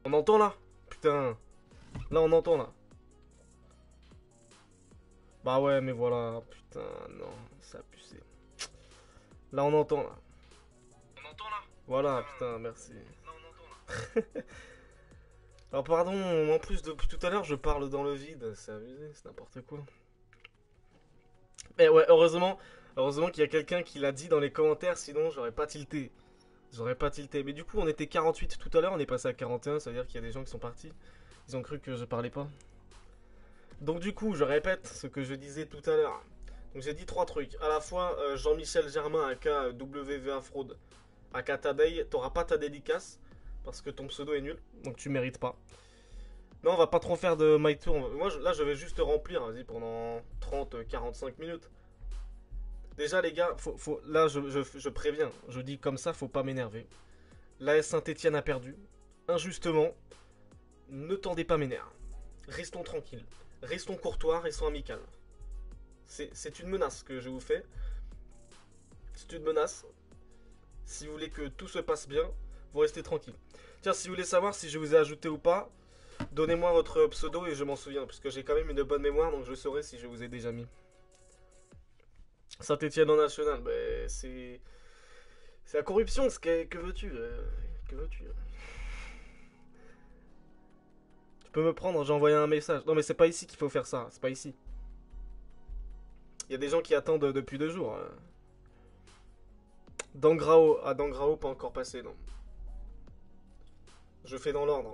On entend là? Putain. Là on entend là. Bah ouais mais voilà. Putain non. Ça a pucé. Là on entend là. On entend là? Voilà putain merci. Là on entend là. Alors pardon, en plus depuis tout à l'heure je parle dans le vide. C'est abusé, c'est n'importe quoi. Mais ouais heureusement qu'il y a quelqu'un qui l'a dit dans les commentaires, sinon j'aurais pas tilté. J'aurais pas tilté. Mais du coup, on était 48 tout à l'heure, on est passé à 41, ça veut dire qu'il y a des gens qui sont partis. Ils ont cru que je parlais pas. Donc du coup, je répète ce que je disais tout à l'heure. Donc j'ai dit trois trucs. À la fois, Jean-Michel Germain, aka WVA Fraude, aka Tadei, t'auras pas ta dédicace, parce que ton pseudo est nul, donc tu mérites pas. Non, on va pas trop faire de my tour. Moi, là, je vais juste remplir, vas-y, pendant 30-45 minutes. Déjà, les gars, là, je préviens, je dis comme ça, faut pas m'énerver. L'AS Saint-Etienne a perdu, injustement. Ne tendez pas mes nerfs. Restons tranquilles. Restons courtois, restons amicales. C'est une menace que je vous fais. C'est une menace. Si vous voulez que tout se passe bien, vous restez tranquille. Tiens, si vous voulez savoir si je vous ai ajouté ou pas, donnez-moi votre pseudo et je m'en souviens. Parce que j'ai quand même une bonne mémoire, donc je saurai si je vous ai déjà mis. Saint-Etienne en national, ben c'est... C'est la corruption, que veux-tu Que veux-tu Tu peux me prendre, j'ai envoyé un message. Non mais c'est pas ici qu'il faut faire ça, c'est pas ici. Il y a des gens qui attendent depuis 2 jours. Dangrao, ah Dangrao pas encore passé, non. Je fais dans l'ordre.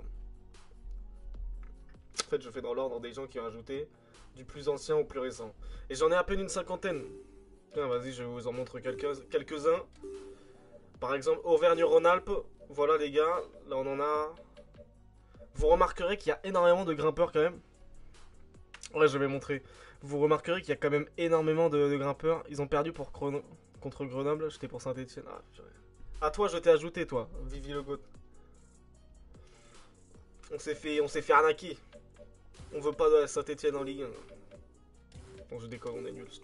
En fait je fais dans l'ordre des gens qui ont ajouté du plus ancien au plus récent. Et j'en ai à peine une cinquantaine. Tiens vas-y je vous en montre quelques-uns. Par exemple Auvergne-Rhône-Alpes, voilà les gars, là on en a... Vous remarquerez qu'il y a énormément de grimpeurs quand même. Ouais, je vais montrer. Vous remarquerez qu'il y a quand même énormément de grimpeurs. Ils ont perdu contre Grenoble. J'étais pour Saint-Etienne. Ah, à toi, je t'ai ajouté, toi. Vivi le Goat. On s'est fait arnaquer. On veut pas de Saint-Etienne en Ligue 1. Bon, je déconne, on est nuls.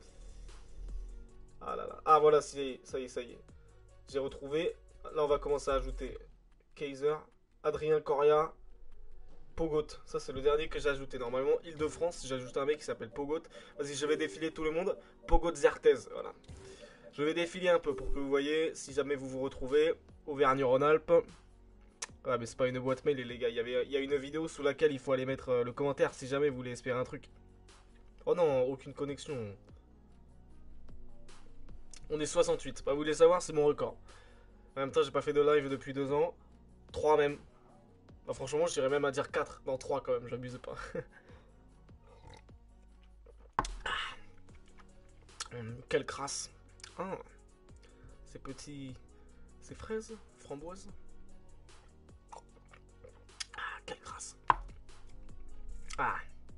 Ah là là. Ah voilà, ça y est. J'ai retrouvé. Là, on va commencer à ajouter Kaiser, Adrien Coria, Pogot, ça c'est le dernier que j'ai ajouté. Normalement, Île-de-France, j'ai ajouté un mec qui s'appelle Pogot. Vas-y, je vais défiler tout le monde. Pogot Zertez, voilà. Je vais défiler un peu pour que vous voyez si jamais vous vous retrouvez. Auvergne-Rhône-Alpes. Ah, mais c'est pas une boîte mail, les gars. Il y a une vidéo sous laquelle il faut aller mettre le commentaire si jamais vous voulez espérer un truc. Oh non, aucune connexion. On est 68. Bah, vous voulez savoir, c'est mon record. En même temps, j'ai pas fait de live depuis 2 ans. 3 même. Bah, franchement, j'irais même à dire 4. Non, 3 quand même, j'abuse pas. Quelle crasse. Ah, ces petits... Ces fraises, framboises. Ah, quelle crasse. Ah.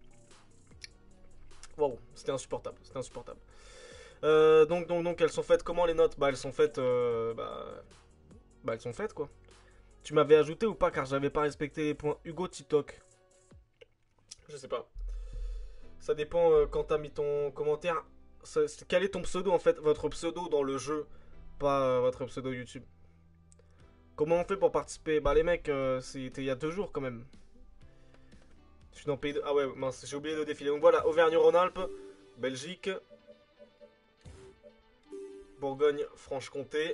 Wow, c'était insupportable, donc, elles sont faites comment les notes? Bah, elles sont faites... elles sont faites, quoi. Tu m'avais ajouté ou pas car j'avais pas respecté les points Hugo TikTok. Je sais pas. Ça dépend quand t'as mis ton commentaire. Quel est ton pseudo en fait? Votre pseudo dans le jeu, pas votre pseudo YouTube. Comment on fait pour participer? Bah les mecs, c'était il y a 2 jours quand même. Je suis dans le pays de... Ah ouais, mince, j'ai oublié de défiler. Donc voilà, Auvergne-Rhône-Alpes, Belgique, Bourgogne-Franche-Comté,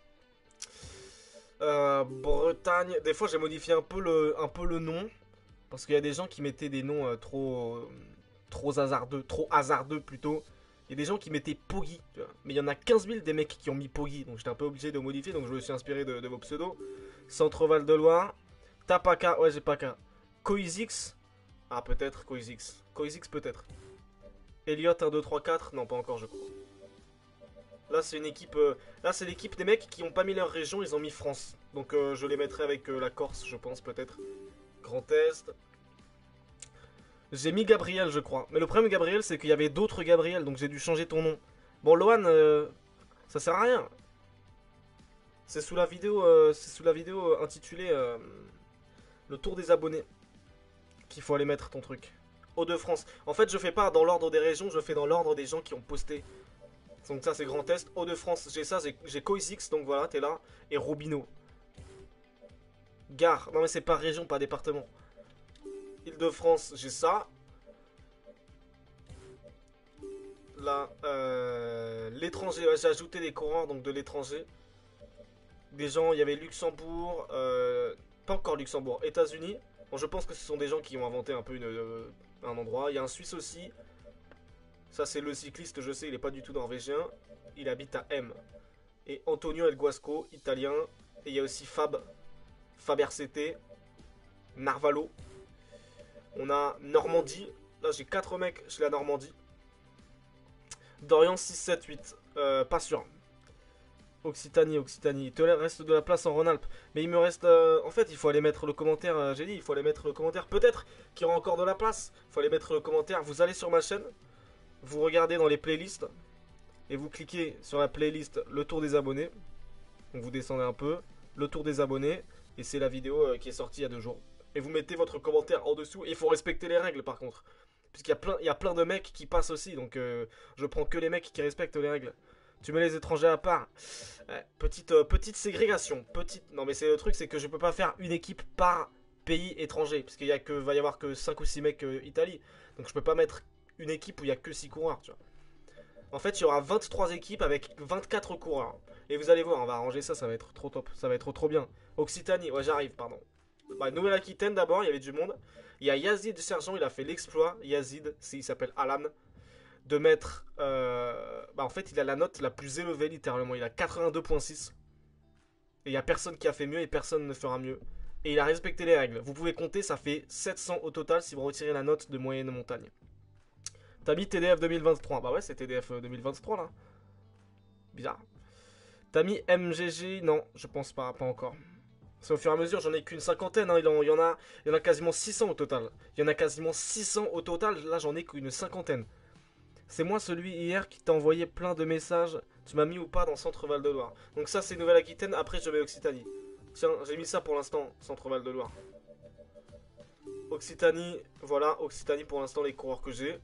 Bretagne. Des fois j'ai modifié un peu le nom. Parce qu'il y a des gens qui mettaient des noms trop hasardeux plutôt. Il y a des gens qui mettaient Poggy, tu vois. Mais il y en a 15 000 des mecs qui ont mis Poggy. Donc j'étais un peu obligé de modifier. Donc je me suis inspiré de vos pseudos. Centre-Val de Loire. Tapaka. Ouais, j'ai pas qu'un. Coisix. Ah, peut-être Coisix. Coisix, peut-être. Elliot 1, 2, 3, 4. Non, pas encore, je crois. Là, c'est une équipe. Là, c'est l'équipe des mecs qui ont pas mis leur région. Ils ont mis France. Donc je les mettrai avec la Corse, je pense, peut-être. Grand Est. J'ai mis Gabriel, je crois. Mais le problème, Gabriel, c'est qu'il y avait d'autres Gabriel, donc j'ai dû changer ton nom. Bon, Lohan, ça sert à rien. C'est sous la vidéo, intitulée Le tour des abonnés qu'il faut aller mettre ton truc. Hauts-de-France. En fait, je fais pas dans l'ordre des régions, je fais dans l'ordre des gens qui ont posté. Donc ça, c'est Grand Est. Hauts-de-France, j'ai ça, j'ai Coisix, donc voilà, t'es là. Et Robino. Gare. Non mais c'est pas région, pas département. Île-de-France, j'ai ça. Là, l'étranger, ouais, j'ai ajouté des coureurs donc de l'étranger. Des gens, il y avait Luxembourg, pas encore Luxembourg, États-Unis. Bon, je pense que ce sont des gens qui ont inventé un peu un endroit. Il y a un Suisse aussi. Ça, c'est le cycliste, je sais, il est pas du tout norvégien. Il habite à M. Et Antonio El Guasco, italien. Et il y a aussi Fab RCT, Narvalo. On a Normandie. Là, j'ai 4 mecs chez la Normandie. Dorian 6, 7, 8. Pas sûr. Occitanie. Il te reste de la place en Rhône-Alpes. Mais il me reste. En fait, il faut aller mettre le commentaire. J'ai dit, il faut aller mettre le commentaire. Peut-être qu'il y aura encore de la place. Il faut aller mettre le commentaire. Vous allez sur ma chaîne. Vous regardez dans les playlists. Et vous cliquez sur la playlist Le Tour des abonnés. Donc vous descendez un peu. Le Tour des abonnés. Et c'est la vidéo qui est sortie il y a 2 jours. Et vous mettez votre commentaire en dessous. Et il faut respecter les règles par contre. Puisqu'il y a plein de mecs qui passent aussi. Donc je prends que les mecs qui respectent les règles. Tu mets les étrangers à part. Ouais, petite ségrégation. Non mais c'est le truc, c'est que je peux pas faire une équipe par pays étranger. Parce qu'il va y avoir que 5 ou 6 mecs Italie. Donc je peux pas mettre une équipe où il y a que 6 coureurs, tu vois. En fait, il y aura 23 équipes avec 24 coureurs. Et vous allez voir, on va arranger ça, ça va être trop top. Ça va être trop bien. Occitanie, ouais j'arrive, pardon. Bah, Nouvelle-Aquitaine d'abord, il y avait du monde. Il y a Yazid Sergent, il a fait l'exploit. Yazid, il s'appelle Alan. De mettre... bah en fait, il a la note la plus élevée littéralement. Il a 82.6. Et il n'y a personne qui a fait mieux et personne ne fera mieux. Et il a respecté les règles. Vous pouvez compter, ça fait 700 au total si vous retirez la note de moyenne montagne. T'as mis TDF 2023. Bah ouais, c'est TDF 2023 là. Bizarre. T'as mis MGG? Non, je pense pas, pas encore. C'est au fur et à mesure, j'en ai qu'une cinquantaine. Hein. Il y en a quasiment 600 au total. Il y en a quasiment 600 au total. Là, j'en ai qu'une cinquantaine. C'est moi celui hier qui t'a envoyé plein de messages. Tu m'as mis ou pas dans Centre Val de Loire. Donc ça, c'est Nouvelle-Aquitaine. Après, je mets Occitanie. Tiens, j'ai mis ça pour l'instant, Centre Val de Loire. Occitanie, voilà, Occitanie pour l'instant, les coureurs que j'ai.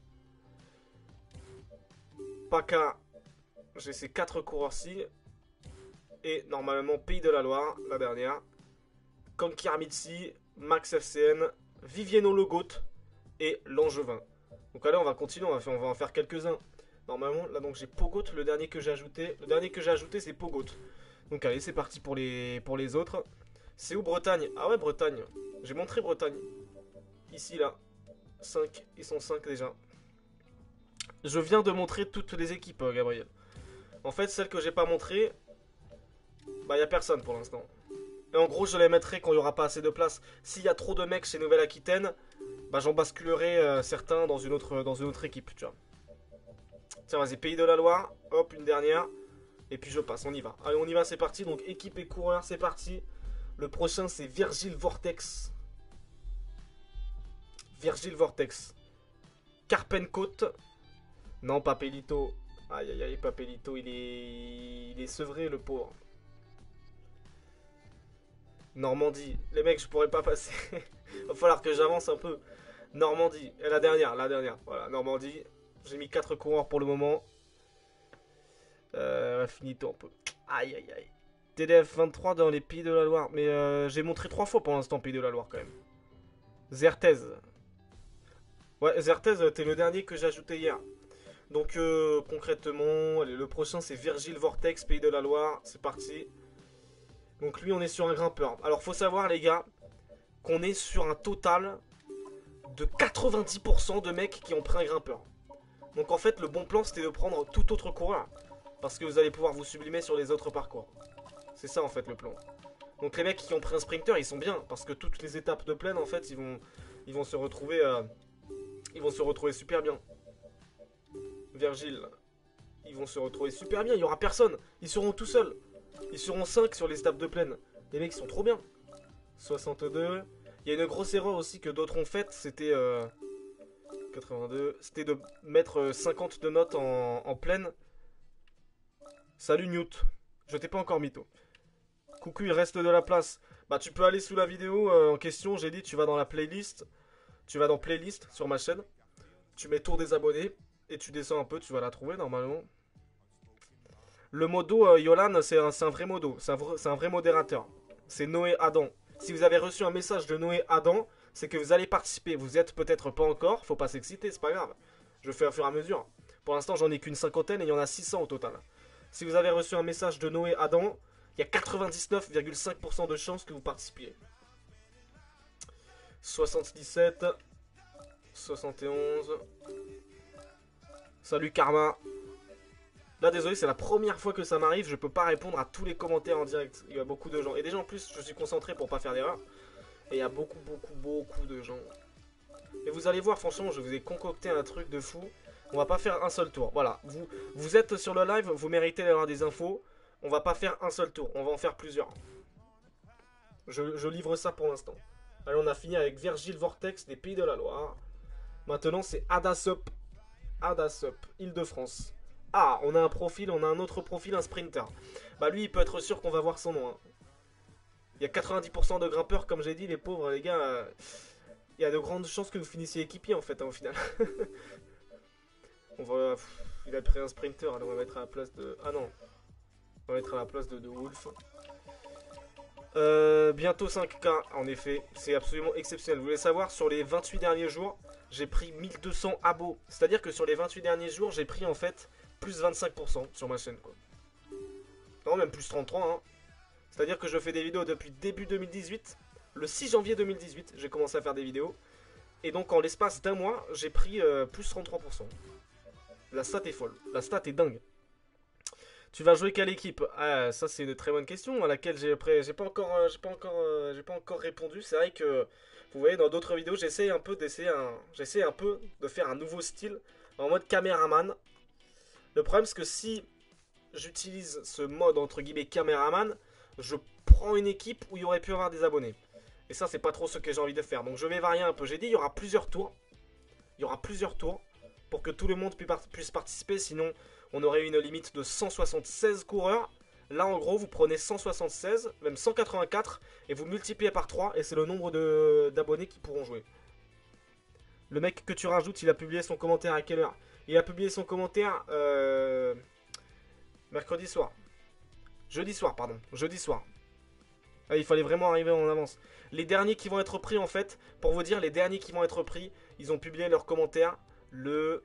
PACA, j'ai ces 4 coureurs-ci. Et normalement, Pays de la Loire, la dernière. Conquermitsi, Max FCN, Vivieno Logot et Langevin. Donc allez, on va continuer, on va en faire quelques-uns. Normalement, là donc j'ai Pogot, le dernier que j'ai ajouté. Le dernier que j'ai ajouté, c'est Pogot. Donc allez, c'est parti pour les autres. C'est où Bretagne? Ah ouais, Bretagne. J'ai montré Bretagne. Ici, là. 5, ils sont 5 déjà. Je viens de montrer toutes les équipes, Gabriel. En fait, celles que j'ai pas montrées, bah, y a personne pour l'instant. Et en gros, je les mettrai quand il n'y aura pas assez de place. S'il y a trop de mecs chez Nouvelle-Aquitaine, bah, j'en basculerai certains dans une autre équipe, tu vois. Tiens, vas-y, Pays de la Loire. Hop, une dernière. Et puis je passe, on y va. Allez, on y va, c'est parti. Donc, équipe et coureur, c'est parti. Le prochain, c'est Virgile Vortex. Virgile Vortex. Carpencote. Non, Papelito. Aïe, aïe, aïe, Papelito, il est sevré, le pauvre. Normandie. Les mecs, je pourrais pas passer. Va falloir que j'avance un peu. Normandie. Et la dernière. Voilà, Normandie. J'ai mis 4 coureurs pour le moment. Finito un peu. Aïe, aïe, aïe. TDF 23 dans les Pays de la Loire. Mais j'ai montré 3 fois pour l'instant Pays de la Loire quand même. Zertez. Ouais, Zertez, t'es le dernier que j'ai ajouté hier. Donc concrètement, allez, le prochain c'est Virgile Vortex, Pays de la Loire. C'est parti. Donc lui, on est sur un grimpeur. Alors faut savoir les gars, qu'on est sur un total de 90% de mecs qui ont pris un grimpeur. Donc en fait, le bon plan, c'était de prendre tout autre coureur. Parce que vous allez pouvoir vous sublimer sur les autres parcours. C'est ça en fait le plan. Donc les mecs qui ont pris un sprinter, ils sont bien. Parce que toutes les étapes de plaine, en fait, ils vont se retrouver super bien. Virgile, ils vont se retrouver super bien. Il n'y aura personne. Ils seront tout seuls. Ils seront 5 sur les étapes de plaine. Les mecs sont trop bien. 62. Il y a une grosse erreur aussi que d'autres ont faite. C'était 82. C'était de mettre 50 de notes en plaine. Salut Newt. Je t'ai pas encore mytho. Coucou, il reste de la place. Bah tu peux aller sous la vidéo en question. J'ai dit tu vas dans la playlist. Tu vas dans playlist sur ma chaîne. Tu mets tour des abonnés. Et tu descends un peu. Tu vas la trouver normalement. Le modo Yolan, c'est un vrai modo. C'est un vrai modérateur. C'est Noé Adam. Si vous avez reçu un message de Noé Adam, c'est que vous allez participer. Vous êtes peut-être pas encore, faut pas s'exciter, c'est pas grave. Je fais au fur et à mesure. Pour l'instant, j'en ai qu'une cinquantaine et il y en a 600 au total. Si vous avez reçu un message de Noé Adam, il y a 99,5% de chances que vous participiez. 77, 71. Salut Karma. Là, désolé, c'est la première fois que ça m'arrive. Je peux pas répondre à tous les commentaires en direct. Il y a beaucoup de gens. Et déjà, en plus, je suis concentré pour pas faire d'erreur. Et il y a beaucoup de gens. Et vous allez voir, franchement, je vous ai concocté un truc de fou. On va pas faire un seul tour. Voilà, vous êtes sur le live, vous méritez d'avoir des infos. On va pas faire un seul tour, on va en faire plusieurs. Je livre ça pour l'instant. Allez, on a fini avec Virgile Vortex des Pays de la Loire. Maintenant, c'est Adasup. Adasup, Île-de-France. Ah, on a un profil, on a un autre profil, un sprinter. Bah lui, il peut être sûr qu'on va voir son nom. Hein. Il y a 90% de grimpeurs, comme j'ai dit, les pauvres, les gars. Il y a de grandes chances que vous finissiez équipier, en fait, hein, au final. On va... Il a pris un sprinter, alors on va mettre à la place de... Ah non. On va mettre à la place de Wolf. Bientôt 5K, en effet. C'est absolument exceptionnel. Vous voulez savoir, sur les 28 derniers jours, j'ai pris 1200 abos. C'est-à-dire que sur les 28 derniers jours, j'ai pris en fait plus 25% sur ma chaîne, quoi. Non, même plus 33, hein. C'est-à-dire que je fais des vidéos depuis début 2018. Le 6 janvier 2018, j'ai commencé à faire des vidéos. Et donc, en l'espace d'un mois, j'ai pris plus 33%. La stat est folle. La stat est dingue. Tu vas jouer quelle équipe? Ah, ça c'est une très bonne question à laquelle j'ai pas encore répondu. C'est vrai que vous voyez dans d'autres vidéos, j'essaie un peu de faire un nouveau style en mode caméraman. Le problème c'est que si j'utilise ce mode entre guillemets caméraman, je prends une équipe où il y aurait pu avoir des abonnés. Et ça c'est pas trop ce que j'ai envie de faire. Donc je vais varier un peu. J'ai dit il y aura plusieurs tours. Il y aura plusieurs tours pour que tout le monde puisse participer, sinon on aurait une limite de 176 coureurs. Là en gros vous prenez 176, même 184 et vous multipliez par 3 et c'est le nombre d'abonnés qui pourront jouer. Le mec que tu rajoutes, il a publié son commentaire à quelle heure? Il a publié son commentaire mercredi soir. Jeudi soir, pardon. Jeudi soir. Ah, il fallait vraiment arriver en avance. Les derniers qui vont être pris en fait, pour vous dire, les derniers qui vont être pris, ils ont publié leur commentaire le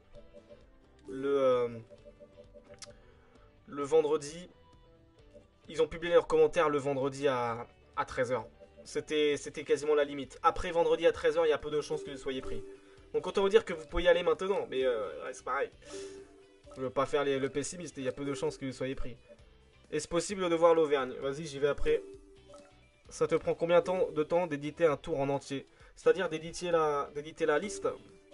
vendredi. Ils ont publié leurs commentaires le vendredi à 13h. C'était quasiment la limite. Après vendredi à 13h, il y a peu de chances que vous soyez pris. Donc autant vous dire que vous pouvez y aller maintenant. Mais ouais, c'est pareil. Je veux pas faire le pessimiste. Il y a peu de chances que vous soyez pris. Est-ce possible de voir l'Auvergne? Vas-y, j'y vais après. Ça te prend combien de temps d'éditer un tour en entier? C'est-à-dire d'éditer la liste.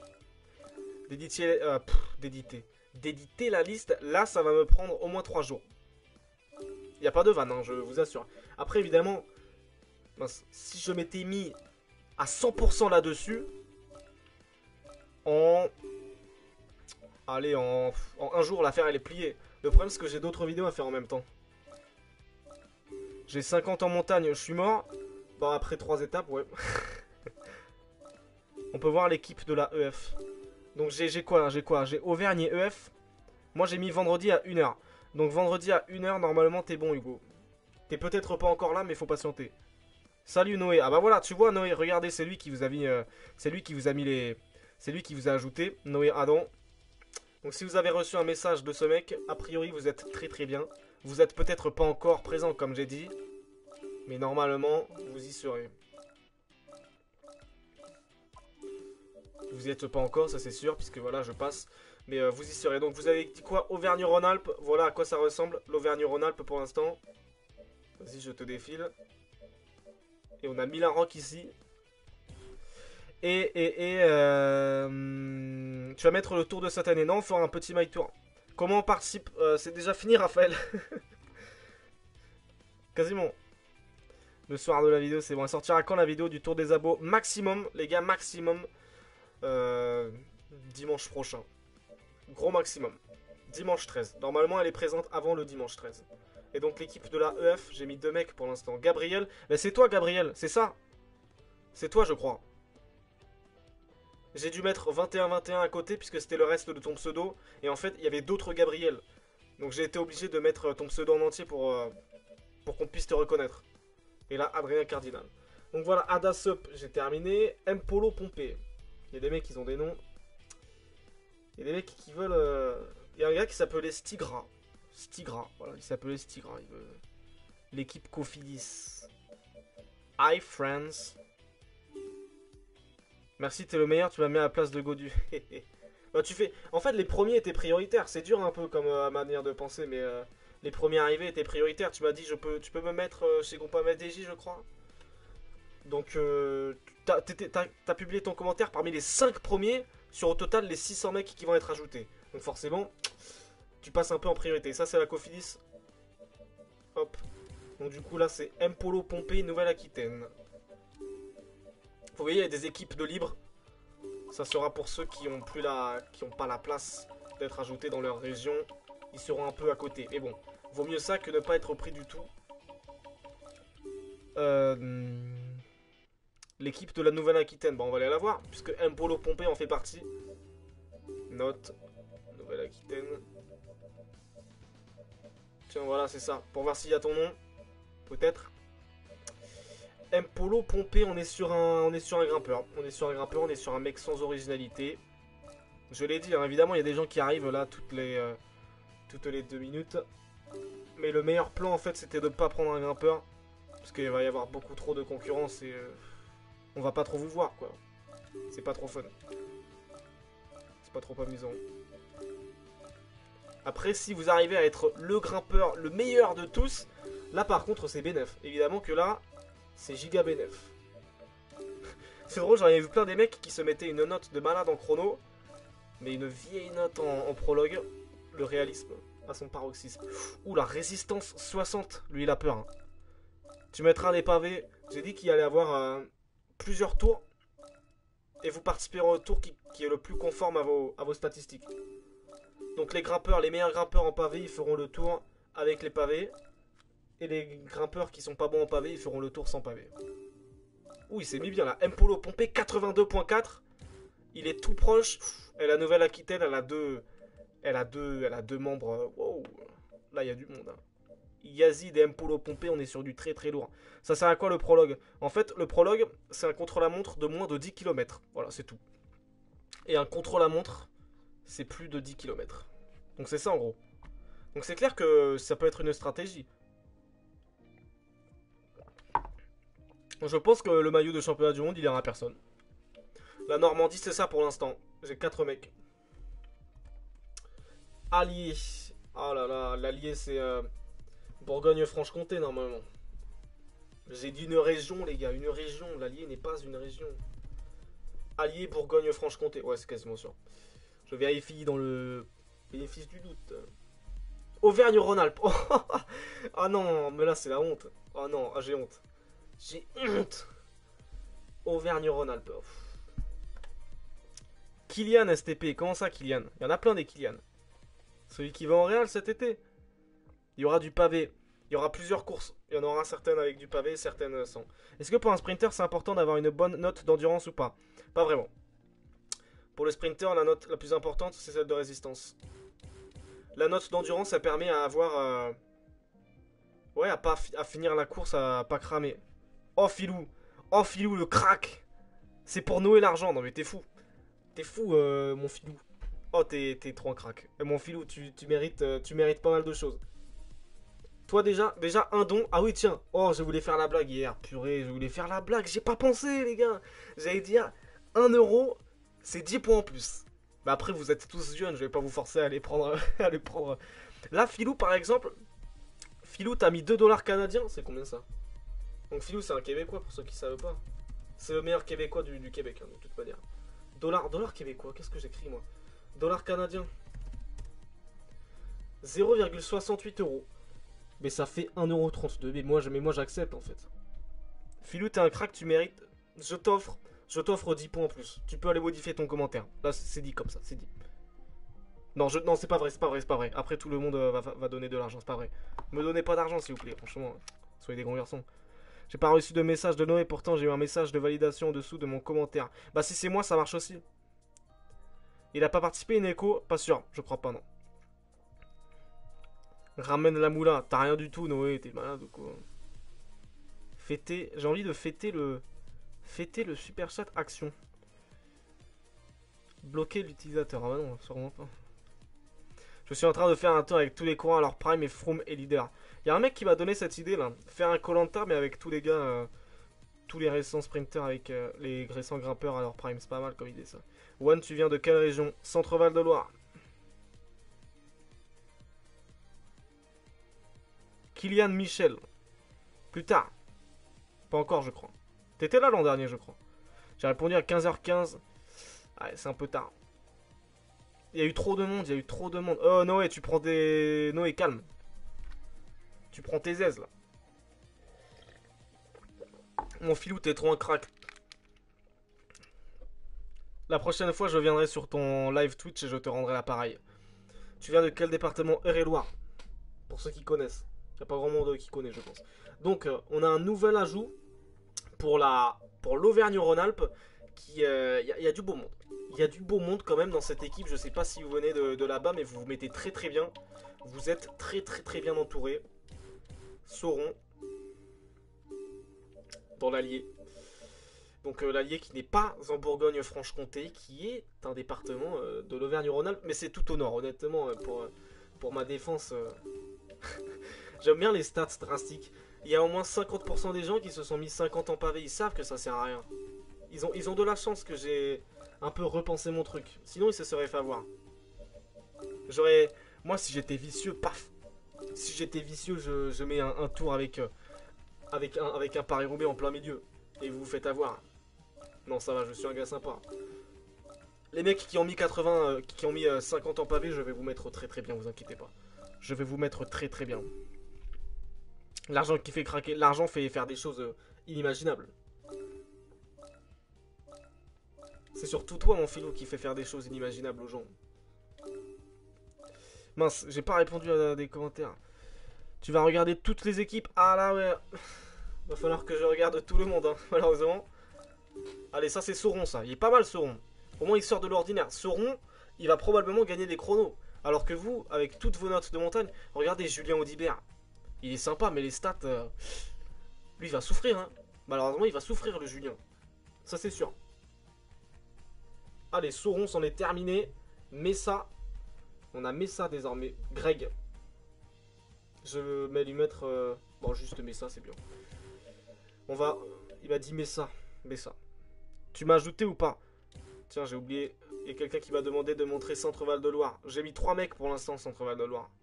D'éditer la liste, là ça va me prendre au moins 3 jours. Il n'y a pas de vanne, hein, je vous assure. Après évidemment, si je m'étais mis à 100% là-dessus, en un jour l'affaire elle est pliée. Le problème c'est que j'ai d'autres vidéos à faire en même temps. J'ai 50 en montagne, je suis mort. Bon après 3 étapes, ouais. On peut voir l'équipe de la EF. Donc j'ai quoi? J'ai Auvergne et EF. Moi j'ai mis vendredi à 1h. Donc vendredi à 1h, normalement t'es bon Hugo. T'es peut-être pas encore là, mais faut patienter. Salut Noé. Ah bah voilà, tu vois Noé, regardez, c'est lui qui vous a mis c'est lui qui vous a mis les. C'est lui qui vous a ajouté, Noé Adam. Donc si vous avez reçu un message de ce mec, a priori vous êtes très bien. Vous êtes peut-être pas encore présent comme j'ai dit. Mais normalement, vous y serez. Vous y êtes pas encore, ça c'est sûr, puisque voilà, je passe. Mais vous y serez. Donc vous avez dit quoi? Auvergne-Rhône-Alpes. Voilà à quoi ça ressemble, l'Auvergne-Rhône-Alpes pour l'instant. Vas-y, je te défile. Et on a mis la rank ici. Tu vas mettre le tour de cette année. Non, on fera un petit my tour. Comment on participe? C'est déjà fini, Raphaël. Quasiment. Le soir de la vidéo, c'est bon. Elle sortira quand la vidéo du tour des abos? Maximum, les gars, maximum. Dimanche prochain. Gros maximum. Dimanche 13. Normalement, elle est présente avant le dimanche 13. Et donc, l'équipe de la EF, j'ai mis 2 mecs pour l'instant. Gabriel. Mais c'est toi, Gabriel. C'est ça. C'est toi, je crois. J'ai dû mettre 21-21 à côté puisque c'était le reste de ton pseudo. Et en fait, il y avait d'autres Gabriel. Donc, j'ai été obligé de mettre ton pseudo en entier pour qu'on puisse te reconnaître. Et là, Adrien Cardinal. Donc voilà, Adasup, j'ai terminé. Mpolo Pompé. Il y a des mecs qui ont des noms. Il y a des mecs qui veulent. Il y a un gars qui s'appelait Stigra. Stigra, voilà, il s'appelait Stigra. Il veut... L'équipe Cofidis. Hi friends. Merci, t'es le meilleur, tu m'as mis à la place de Godu. Bah, tu fais... En fait, les premiers étaient prioritaires. C'est dur un peu comme manière de penser, mais les premiers arrivés étaient prioritaires. Tu m'as dit, tu peux me mettre chez Groupama DJ, je crois. Donc, t'as publié ton commentaire parmi les 5 premiers sur au total les 600 mecs qui vont être ajoutés. Donc, forcément, tu passes un peu en priorité. Ça, c'est la Cofidis. Hop. Donc, du coup, là, c'est Mpolo Pompé, Nouvelle-Aquitaine. Vous voyez, il y a des équipes de libre. Ça sera pour ceux qui ont pas la place d'être ajoutés dans leur région. Ils seront un peu à côté. Mais bon, vaut mieux ça que ne pas être pris du tout. L'équipe de la Nouvelle-Aquitaine, on va aller la voir, puisque Mpolo Pompé en fait partie. Note, Nouvelle-Aquitaine. Tiens, voilà, c'est ça. Pour voir s'il y a ton nom, peut-être. Mpolo Pompé, on est sur un grimpeur. On est sur un grimpeur, on est sur un mec sans originalité. Je l'ai dit, hein, évidemment, il y a des gens qui arrivent là toutes les 2 minutes. Mais le meilleur plan, en fait, c'était de ne pas prendre un grimpeur. Parce qu'il va y avoir beaucoup trop de concurrence et on va pas trop vous voir, quoi. C'est pas trop fun. C'est pas trop amusant. Après, si vous arrivez à être le grimpeur, le meilleur de tous, là, par contre, c'est bénef. Évidemment que là, c'est giga bénef. C'est drôle, j'en ai vu plein des mecs qui se mettaient une note de malade en chrono. Mais une vieille note en prologue. Le réalisme à son paroxysme. Ouh, la résistance 60. Lui, il a peur, hein. Tu mettras des pavés. J'ai dit qu'il allait avoir plusieurs tours. Et vous participerez au tour qui est le plus conforme à vos statistiques. Donc les grimpeurs, les meilleurs grimpeurs en pavé, ils feront le tour avec les pavés. Et les grimpeurs qui sont pas bons en pavé, ils feront le tour sans pavé. Ouh, il s'est mis bien là. Mpolo Pompé 82.4. Il est tout proche. Et la Nouvelle-Aquitaine, elle a deux membres. Wow. Là, il y a du monde, hein. Yazid et Mpolo Pompé, on est sur du très très lourd. Ça sert à quoi le prologue? En fait, le prologue, c'est un contre-la-montre de moins de 10 km. Voilà, c'est tout. Et un contre-la-montre, c'est plus de 10 km. Donc c'est ça en gros. Donc c'est clair que ça peut être une stratégie. Je pense que le maillot de championnat du monde, il ira à personne. La Normandie, c'est ça pour l'instant. J'ai 4 mecs. Allier. Oh là là, l'Allier, c'est... Bourgogne-Franche-Comté, normalement. J'ai dit une région, les gars. Une région. L'Allier n'est pas une région. Allier, Bourgogne-Franche-Comté. Ouais, c'est quasiment sûr. Je vérifie dans le bénéfice du doute. Auvergne-Rhône-Alpes. Ah non, mais là, c'est la honte. Oh non, ah, j'ai honte. J'ai honte. Auvergne-Rhône-Alpes. Kylian STP. Comment ça, Kylian? Il y en a plein des Kylian. Celui qui va en Real cet été. Il y aura du pavé. Il y aura plusieurs courses. Il y en aura certaines avec du pavé, certaines sans. Est-ce que pour un sprinter, c'est important d'avoir une bonne note d'endurance ou pas? Pas vraiment. Pour le sprinter, la note la plus importante, c'est celle de résistance. La note d'endurance, ça permet à avoir... Ouais, à finir la course, à pas cramer. Oh, Filou. Oh, Filou, le crack. C'est pour nouer l'argent. Non, mais t'es fou. T'es fou, mon Filou. Oh, t'es trop un crack. Et mon Filou, tu mérites pas mal de choses. Toi déjà un don. Ah oui tiens. Oh je voulais faire la blague hier. Purée, je voulais faire la blague. J'ai pas pensé les gars. J'allais dire 1€, c'est 10 points en plus. Mais après vous êtes tous jeunes. Je vais pas vous forcer à les prendre. à les prendre. Là Filou par exemple. Filou t'as mis 2$ canadiens. C'est combien ça? Donc Filou c'est un Québécois pour ceux qui savent pas. C'est le meilleur Québécois du Québec hein, de toute manière. Dollar québécois. Qu'est-ce que j'écris moi? Dollar canadien. 0,68€. Mais ça fait 1,32€. Mais moi j'accepte en fait. Filou, t'es un crack, tu mérites. Je t'offre 10 points en plus. Tu peux aller modifier ton commentaire. Là, c'est dit comme ça, c'est dit. Non, c'est pas vrai. Après, tout le monde va donner de l'argent, c'est pas vrai. Me donnez pas d'argent, s'il vous plaît, franchement. Soyez des grands garçons. J'ai pas reçu de message de Noé, pourtant j'ai eu un message de validation en dessous de mon commentaire. Bah, si c'est moi, ça marche aussi. Il a pas participé, une écho? Pas sûr, je crois pas, non. Ramène la moula, t'as rien du tout, Noé, t'es malade ou quoi? Fêter, j'ai envie de fêter le super chat action. Bloquer l'utilisateur. Ah bah non, sûrement pas. Je suis en train de faire un tour avec tous les courants à leur prime et Froome est leader. Il y a un mec qui m'a donné cette idée là. Faire un Koh-Lanta mais avec tous les gars, tous les récents sprinters avec les récents grimpeurs à leur prime. C'est pas mal comme idée ça. One, tu viens de quelle région? Centre-Val de Loire. Kylian Michel. Plus tard. Pas encore je crois. T'étais là l'an dernier je crois. J'ai répondu à 15h15. Ouais, c'est un peu tard. Il y a eu trop de monde, il y a eu trop de monde. Oh Noé, tu prends des... Noé, calme. Tu prends tes aises là. Mon filou, t'es trop un crack. La prochaine fois, je viendrai sur ton live Twitch et je te rendrai l'appareil. Tu viens de quel département? Eure-et-Loire. Pour ceux qui connaissent. Il n'y a pas grand monde qui connaît, je pense. Donc, on a un nouvel ajout pour l'Auvergne-Rhône-Alpes. Il y a du beau monde. Il y a du beau monde quand même dans cette équipe. Je sais pas si vous venez de là-bas, mais vous vous mettez très très bien. Vous êtes très très très bien entouré. Sauron. Dans l'Allier. Donc l'Allier qui n'est pas en Bourgogne-Franche-Comté, qui est un département de l'Auvergne-Rhône-Alpes, mais c'est tout au nord, honnêtement, pour ma défense. J'aime bien les stats drastiques. Il y a au moins 50% des gens qui se sont mis 50 en pavé, ils savent que ça sert à rien. Ils ont de la chance que j'ai un peu repensé mon truc, sinon ils se seraient fait avoir. Moi si j'étais vicieux, paf. Si j'étais vicieux, je mets un tour avec un Paris-Roubaix en plein milieu. Et vous vous faites avoir. Non, ça va, je suis un gars sympa. Les mecs qui ont mis 80, qui ont mis 50 en pavé, je vais vous mettre très très bien, vous inquiétez pas. Je vais vous mettre très très bien. L'argent qui fait craquer, l'argent fait faire des choses inimaginables. C'est surtout toi, mon filou, qui fait faire des choses inimaginables aux gens. Mince, j'ai pas répondu à des commentaires. Tu vas regarder toutes les équipes? Ah là, ouais. Va falloir que je regarde tout le monde, hein, malheureusement. Allez, ça c'est Sauron, ça. Il est pas mal, Sauron. Au moins, il sort de l'ordinaire. Sauron, il va probablement gagner des chronos. Alors que vous, avec toutes vos notes de montagne, regardez Julien Audibert. Il est sympa, mais les stats... lui, il va souffrir, hein. Malheureusement, il va souffrir, le Julien. Ça, c'est sûr. Allez, Sauron, c'en est terminé. Messa. On a Messa, désormais. Greg. Je vais lui mettre... Bon, juste Messa, c'est bien. On va... Il m'a dit Messa. Messa. Tu m'as ajouté ou pas? Tiens, j'ai oublié. Il y a quelqu'un qui m'a demandé de montrer Centre-Val de Loire. J'ai mis 3 mecs pour l'instant, Centre-Val de Loire.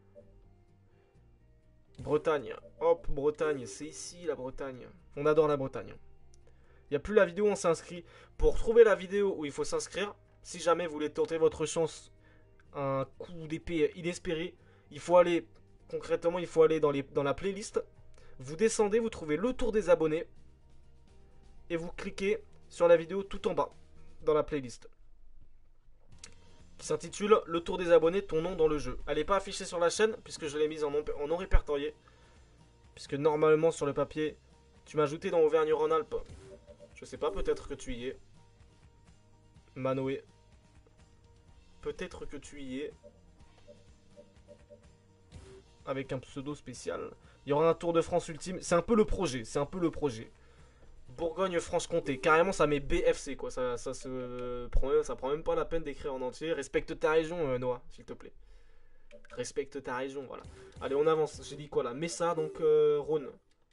Bretagne. Hop, Bretagne. C'est ici, la Bretagne. On adore la Bretagne. Il n'y a plus la vidéo où on s'inscrit. Pour trouver la vidéo où il faut s'inscrire, si jamais vous voulez tenter votre chance, un coup d'épée inespéré, il faut aller... Concrètement, il faut aller dans la playlist. Vous descendez, vous trouvez le tour des abonnés. Et vous cliquez sur la vidéo tout en bas, dans la playlist. Qui s'intitule Le tour des abonnés, ton nom dans le jeu. Elle n'est pas affichée sur la chaîne, puisque je l'ai mise en non répertorié. Puisque normalement, sur le papier, tu m'as ajouté dans Auvergne-Rhône-Alpes. Je sais pas, peut-être que tu y es. Manoé. Peut-être que tu y es. Avec un pseudo spécial. Il y aura un Tour de France ultime. C'est un peu le projet. C'est un peu le projet. Bourgogne-Franche-Comté. Carrément, ça met BFC, quoi. Ça prend même pas la peine d'écrire en entier. Respecte ta région, Noah, s'il te plaît. Respecte ta région, voilà. Allez, on avance. J'ai dit quoi, là? Messa, donc, Rhône.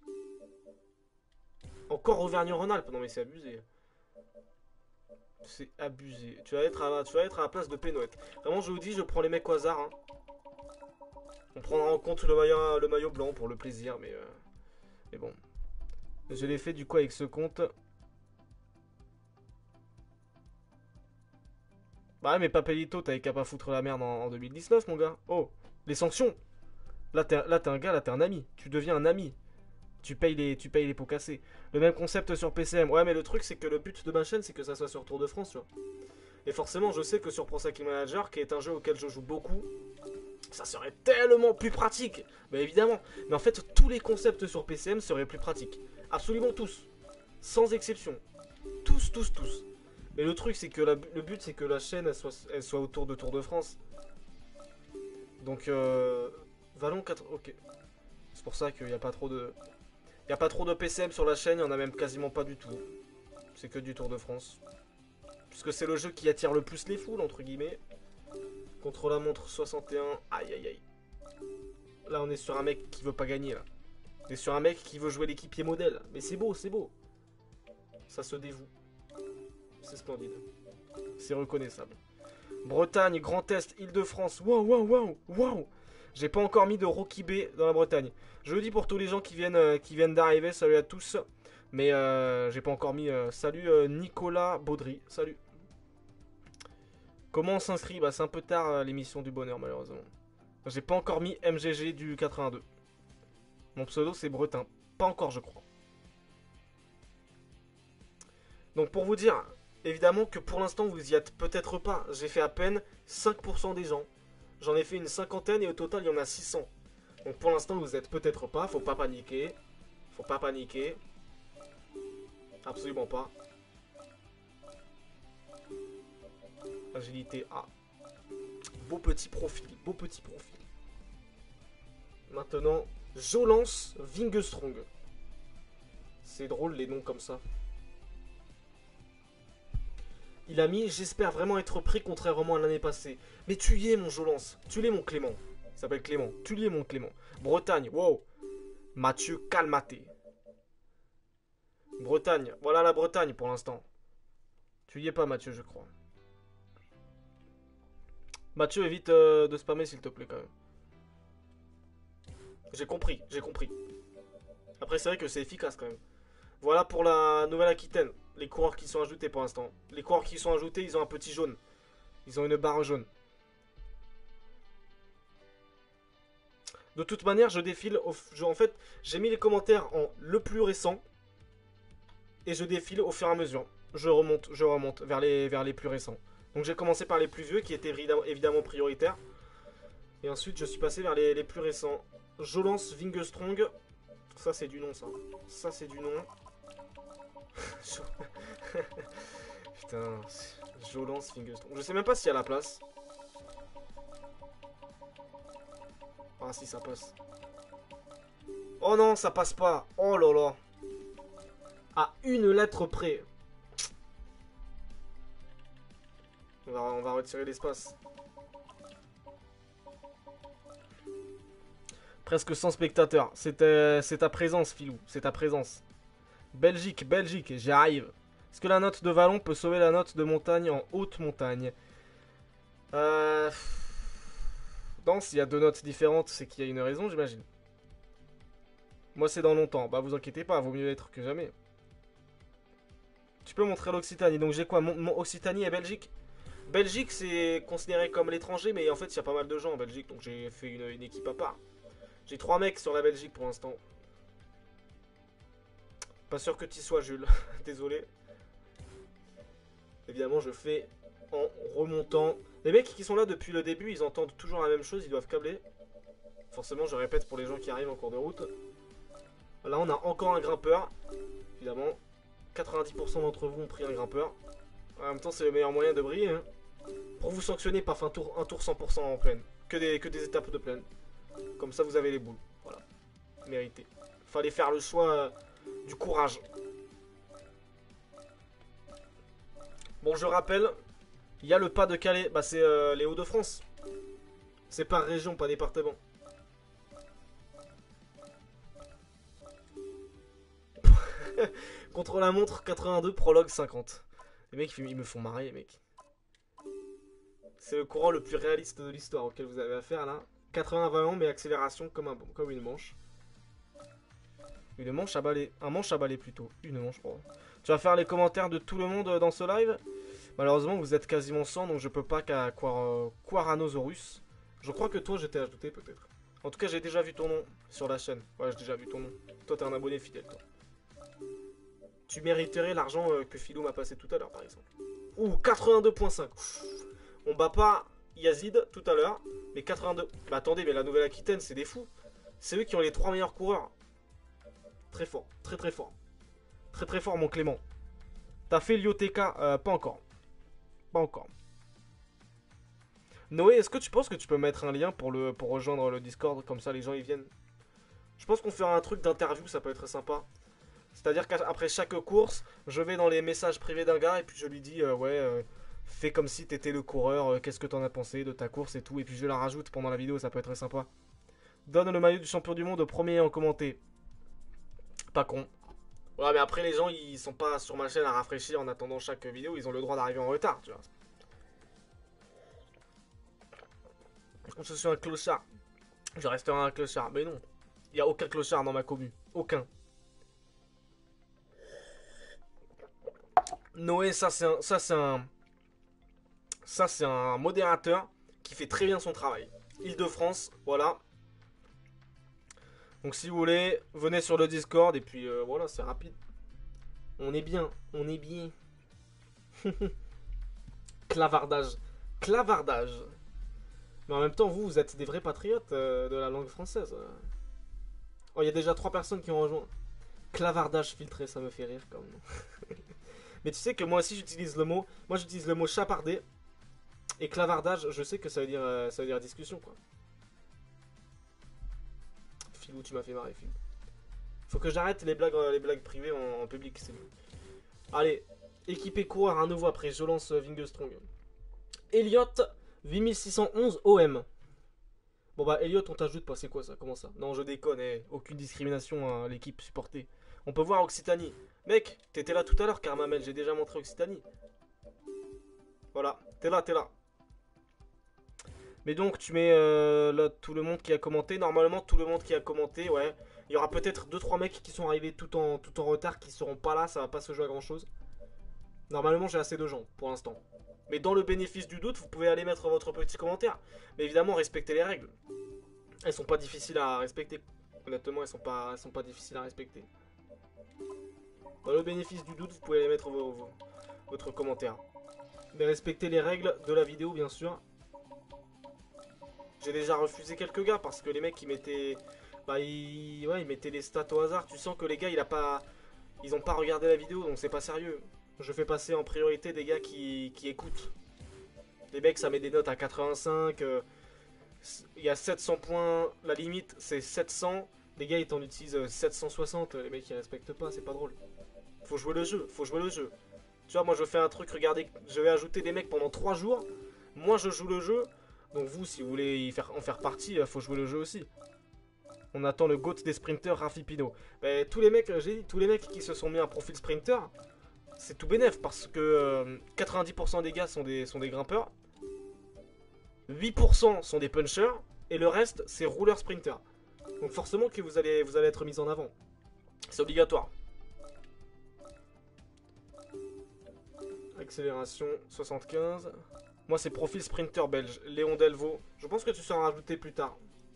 Encore Auvergne-Rhône-Alpes. Non, mais c'est abusé. C'est abusé. Tu vas être à la place de Pénoët. Vraiment, je vous dis, je prends les mecs au hasard, hein. On prendra en compte le maillot blanc pour le plaisir, mais bon. Je l'ai fait du coup avec ce compte. Bah ouais, mais Papelito, t'avais qu'à pas foutre la merde en 2019, mon gars. Oh, les sanctions. Là, t'es un gars, là, t'es un ami. Tu deviens un ami. Tu payes les pots cassés. Le même concept sur PCM. Ouais, mais le truc, c'est que le but de ma chaîne, c'est que ça soit sur Tour de France, tu vois. Et forcément, je sais que sur Pro Cycling Manager, qui est un jeu auquel je joue beaucoup, ça serait tellement plus pratique. Bah évidemment. Mais en fait, tous les concepts sur PCM seraient plus pratiques. Absolument tous. Sans exception. Tous. Mais le truc, c'est que le but, c'est que la chaîne, elle soit autour de Tour de France. Donc, Vallon 4... Ok. C'est pour ça qu'il n'y a pas trop de... Il n'y a pas trop de PCM sur la chaîne, il n'y en a même quasiment pas du tout. C'est que du Tour de France. Puisque c'est le jeu qui attire le plus les foules, entre guillemets. Contre la montre 61. Aïe aïe aïe. Là, on est sur un mec qui veut pas gagner, là. On est sur un mec qui veut jouer l'équipier modèle. Mais c'est beau, c'est beau. Ça se dévoue. C'est splendide. C'est reconnaissable. Bretagne, Grand Est, Île-de-France. Waouh, waouh, waouh, waouh. J'ai pas encore mis de Rocky B dans la Bretagne. Je le dis pour tous les gens qui viennent d'arriver. Salut à tous. Mais j'ai pas encore mis. Salut Nicolas Baudry. Salut. Comment on s'inscrit? Bah, c'est un peu tard l'émission du bonheur, malheureusement. J'ai pas encore mis MGG du 82. Mon pseudo, c'est Bretin. Pas encore, je crois. Donc, pour vous dire, évidemment que pour l'instant, vous y êtes peut-être pas. J'ai fait à peine 5% des gens. J'en ai fait une cinquantaine et au total, il y en a 600. Donc, pour l'instant, vous êtes peut-être pas. Faut pas paniquer. Faut pas paniquer. Absolument pas. Agilité A. Beau petit profil. Beau petit profil. Maintenant, Jolance Vingestrong. C'est drôle les noms comme ça. Il a mis j'espère vraiment être pris contrairement à l'année passée. Mais tu y es mon Jolance. Tu l'es mon Clément. Il s'appelle Clément. Tu l'es mon Clément. Bretagne. Wow. Mathieu Calmaté. Bretagne. Voilà la Bretagne pour l'instant. Tu y es pas Mathieu je crois. Mathieu évite de spammer s'il te plaît quand même. J'ai compris, j'ai compris. Après c'est vrai que c'est efficace quand même. Voilà pour la Nouvelle-Aquitaine. Les coureurs qui sont ajoutés pour l'instant. Les coureurs qui sont ajoutés, ils ont un petit jaune. Ils ont une barre jaune. De toute manière, je défile. En fait, j'ai mis les commentaires en le plus récent. Et je défile au fur et à mesure. Je remonte vers les plus récents. Donc j'ai commencé par les plus vieux qui étaient évidemment prioritaires. Et ensuite, je suis passé vers les plus récents. Jolance Vingestrong. Ça, c'est du nom, ça. Ça, c'est du nom. Putain, Jolance Vingestrong. Je sais même pas s'il y a la place. Ah, si, ça passe. Oh non, ça passe pas. Oh là là. À une lettre près. On va retirer l'espace. Presque 100 spectateurs. C'est ta présence, Filou. C'est ta présence. Belgique, j'y arrive. Est-ce que la note de vallon peut sauver la note de montagne en haute montagne? Non, s'il y a deux notes différentes, c'est qu'il y a une raison, j'imagine. Moi, c'est dans longtemps. Bah, vous inquiétez pas, vaut mieux être que jamais. Tu peux montrer l'Occitanie. Donc, j'ai quoi? Mon Occitanie et Belgique? Belgique, c'est considéré comme l'étranger, mais en fait, il y a pas mal de gens en Belgique, donc j'ai fait une équipe à part. J'ai 3 mecs sur la Belgique pour l'instant. Pas sûr que tu y sois, Jules. Désolé. Évidemment, je fais en remontant. Les mecs qui sont là depuis le début, ils entendent toujours la même chose, ils doivent câbler. Forcément, je répète pour les gens qui arrivent en cours de route. Là, on a encore un grimpeur. Évidemment, 90% d'entre vous ont pris un grimpeur. En même temps, c'est le meilleur moyen de briller. Hein. Pour vous sanctionner, paf, un tour 100% en plaine. Que des étapes de plaine. Comme ça, vous avez les boules. Voilà. Mérité. Fallait faire le choix du courage. Bon, je rappelle, il y a le pas de Calais. Bah, c'est les Hauts-de-France. C'est par région, pas département. Contre la montre 82, prologue 50. Les mecs, ils me font marrer, les mecs. C'est le courant le plus réaliste de l'histoire auquel vous avez affaire là. 80 vallons, mais accélération comme une manche. Une manche à balai. Un manche à balai plutôt. Une manche. Oh. Tu vas faire les commentaires de tout le monde dans ce live. Malheureusement, vous êtes quasiment 100, donc je peux pas qu'à Quaranosaurus. Je crois que toi, je t'ai ajouté peut-être. En tout cas, j'ai déjà vu ton nom sur la chaîne. Ouais, j'ai déjà vu ton nom. Toi, t'es un abonné fidèle, toi. Tu mériterais l'argent que Philou m'a passé tout à l'heure, par exemple. Ouh, 82.5. On bat pas Yazid tout à l'heure, mais 82. Bah attendez, mais la Nouvelle-Aquitaine, c'est des fous. C'est eux qui ont les 3 meilleurs coureurs. Très fort, très fort. Très fort, mon Clément. T'as fait l'IOTK? Pas encore. Pas encore. Noé, est-ce que tu penses que tu peux mettre un lien pour rejoindre le Discord? Comme ça, les gens, ils viennent. Je pense qu'on fera un truc d'interview, ça peut être sympa. C'est-à-dire qu'après chaque course, je vais dans les messages privés d'un gars et puis je lui dis ouais, fais comme si t'étais le coureur, qu'est-ce que t'en as pensé de ta course et tout. Et puis je la rajoute pendant la vidéo, ça peut être sympa. Donne le maillot du champion du monde au premier en commenter. Pas con. Ouais, mais après les gens ils sont pas sur ma chaîne à rafraîchir en attendant chaque vidéo, ils ont le droit d'arriver en retard, tu vois. Je suis un clochard. Je resterai un clochard. Mais non, il n'y a aucun clochard dans ma commu. Aucun. Noé, ça c'est un modérateur qui fait très bien son travail. Île-de-France, voilà. Donc si vous voulez, venez sur le Discord et puis voilà, c'est rapide. On est bien, on est bien. Clavardage, clavardage. Mais en même temps, vous êtes des vrais patriotes de la langue française. Oh, il y a déjà 3 personnes qui ont rejoint. Clavardage filtré, ça me fait rire quand même. Mais tu sais que moi aussi j'utilise le mot. Moi j'utilise le mot chaparder. Et clavardage, je sais que ça veut dire discussion quoi. Filou, tu m'as fait marrer, Filou. Faut que j'arrête les blagues privées en public, c'est mieux. Allez, équipé coureur à nouveau après je lance Vingestrong. Elliott 8611 OM. Bon bah Elliott on t'ajoute pas, c'est quoi ça? Comment ça? Non je déconne, aucune discrimination à l'équipe supportée. On peut voir Occitanie. Mec, t'étais là tout à l'heure Carmamel, j'ai déjà montré Occitanie. Voilà, t'es là, t'es là. Mais donc tu mets là tout le monde qui a commenté. Normalement tout le monde qui a commenté, ouais. Il y aura peut-être 2-3 mecs qui sont arrivés tout en retard qui seront pas là, ça va pas se jouer à grand chose. Normalement j'ai assez de gens pour l'instant. Mais dans le bénéfice du doute, vous pouvez aller mettre votre petit commentaire. Mais évidemment respectez les règles. Elles sont pas difficiles à respecter. Honnêtement elles sont pas difficiles à respecter. Dans le bénéfice du doute, vous pouvez aller mettre votre commentaire. Mais respectez les règles de la vidéo bien sûr. J'ai déjà refusé quelques gars parce que les mecs ils mettaient. Bah ils mettaient les stats au hasard. Tu sens que les gars ils ont pas regardé la vidéo donc c'est pas sérieux. Je fais passer en priorité des gars qui écoutent. Les mecs ça met des notes à 85. Il y a 700 points. La limite c'est 700. Les gars ils t'en utilisent 760. Les mecs ils respectent pas, c'est pas drôle. Faut jouer le jeu, faut jouer le jeu. Tu vois moi je fais un truc, regardez, je vais ajouter des mecs pendant 3 jours. Moi je joue le jeu. Donc vous, si vous voulez en faire partie, faut jouer le jeu aussi. On attend le GOAT des sprinters, Rafi Pino. Mais tous les mecs, j'ai dit, tous les mecs qui se sont mis un profil sprinter, c'est tout bénef parce que 90% des gars sont des grimpeurs, 8% sont des punchers et le reste c'est rouleur sprinter. Donc forcément que vous allez être mis en avant. C'est obligatoire. Accélération 75. Moi c'est profil sprinter belge, Léon Delvaux. Je pense que tu seras rajouté plus tard.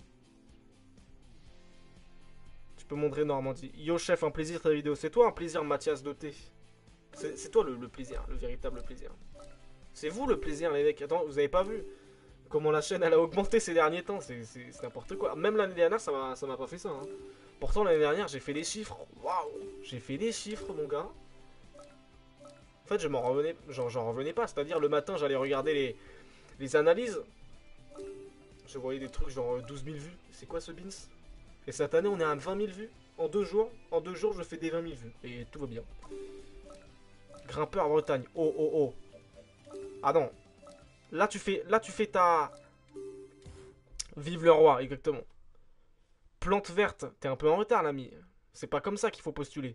Tu peux montrer Normandie. Yo chef, un plaisir ta vidéo. C'est toi un plaisir Mathias Doté. C'est toi le plaisir, le véritable plaisir. C'est vous le plaisir les mecs. Attends, vous avez pas vu comment la chaîne elle a augmenté ces derniers temps? C'est n'importe quoi. Même l'année dernière ça m'a pas fait ça. Hein. Pourtant l'année dernière j'ai fait des chiffres. Waouh, j'ai fait des chiffres mon gars. En fait, j'en revenais pas. C'est-à-dire, le matin, j'allais regarder les analyses. Je voyais des trucs genre 12 000 vues. C'est quoi ce beans? Et cette année, on est à 20 000 vues. En 2 jours. En 2 jours, je fais des 20 000 vues. Et tout va bien. Grimpeur Bretagne. Oh, oh, oh. Ah non. Là, tu fais ta... Vive le roi, exactement. Plante verte. T'es un peu en retard, l'ami. C'est pas comme ça qu'il faut postuler.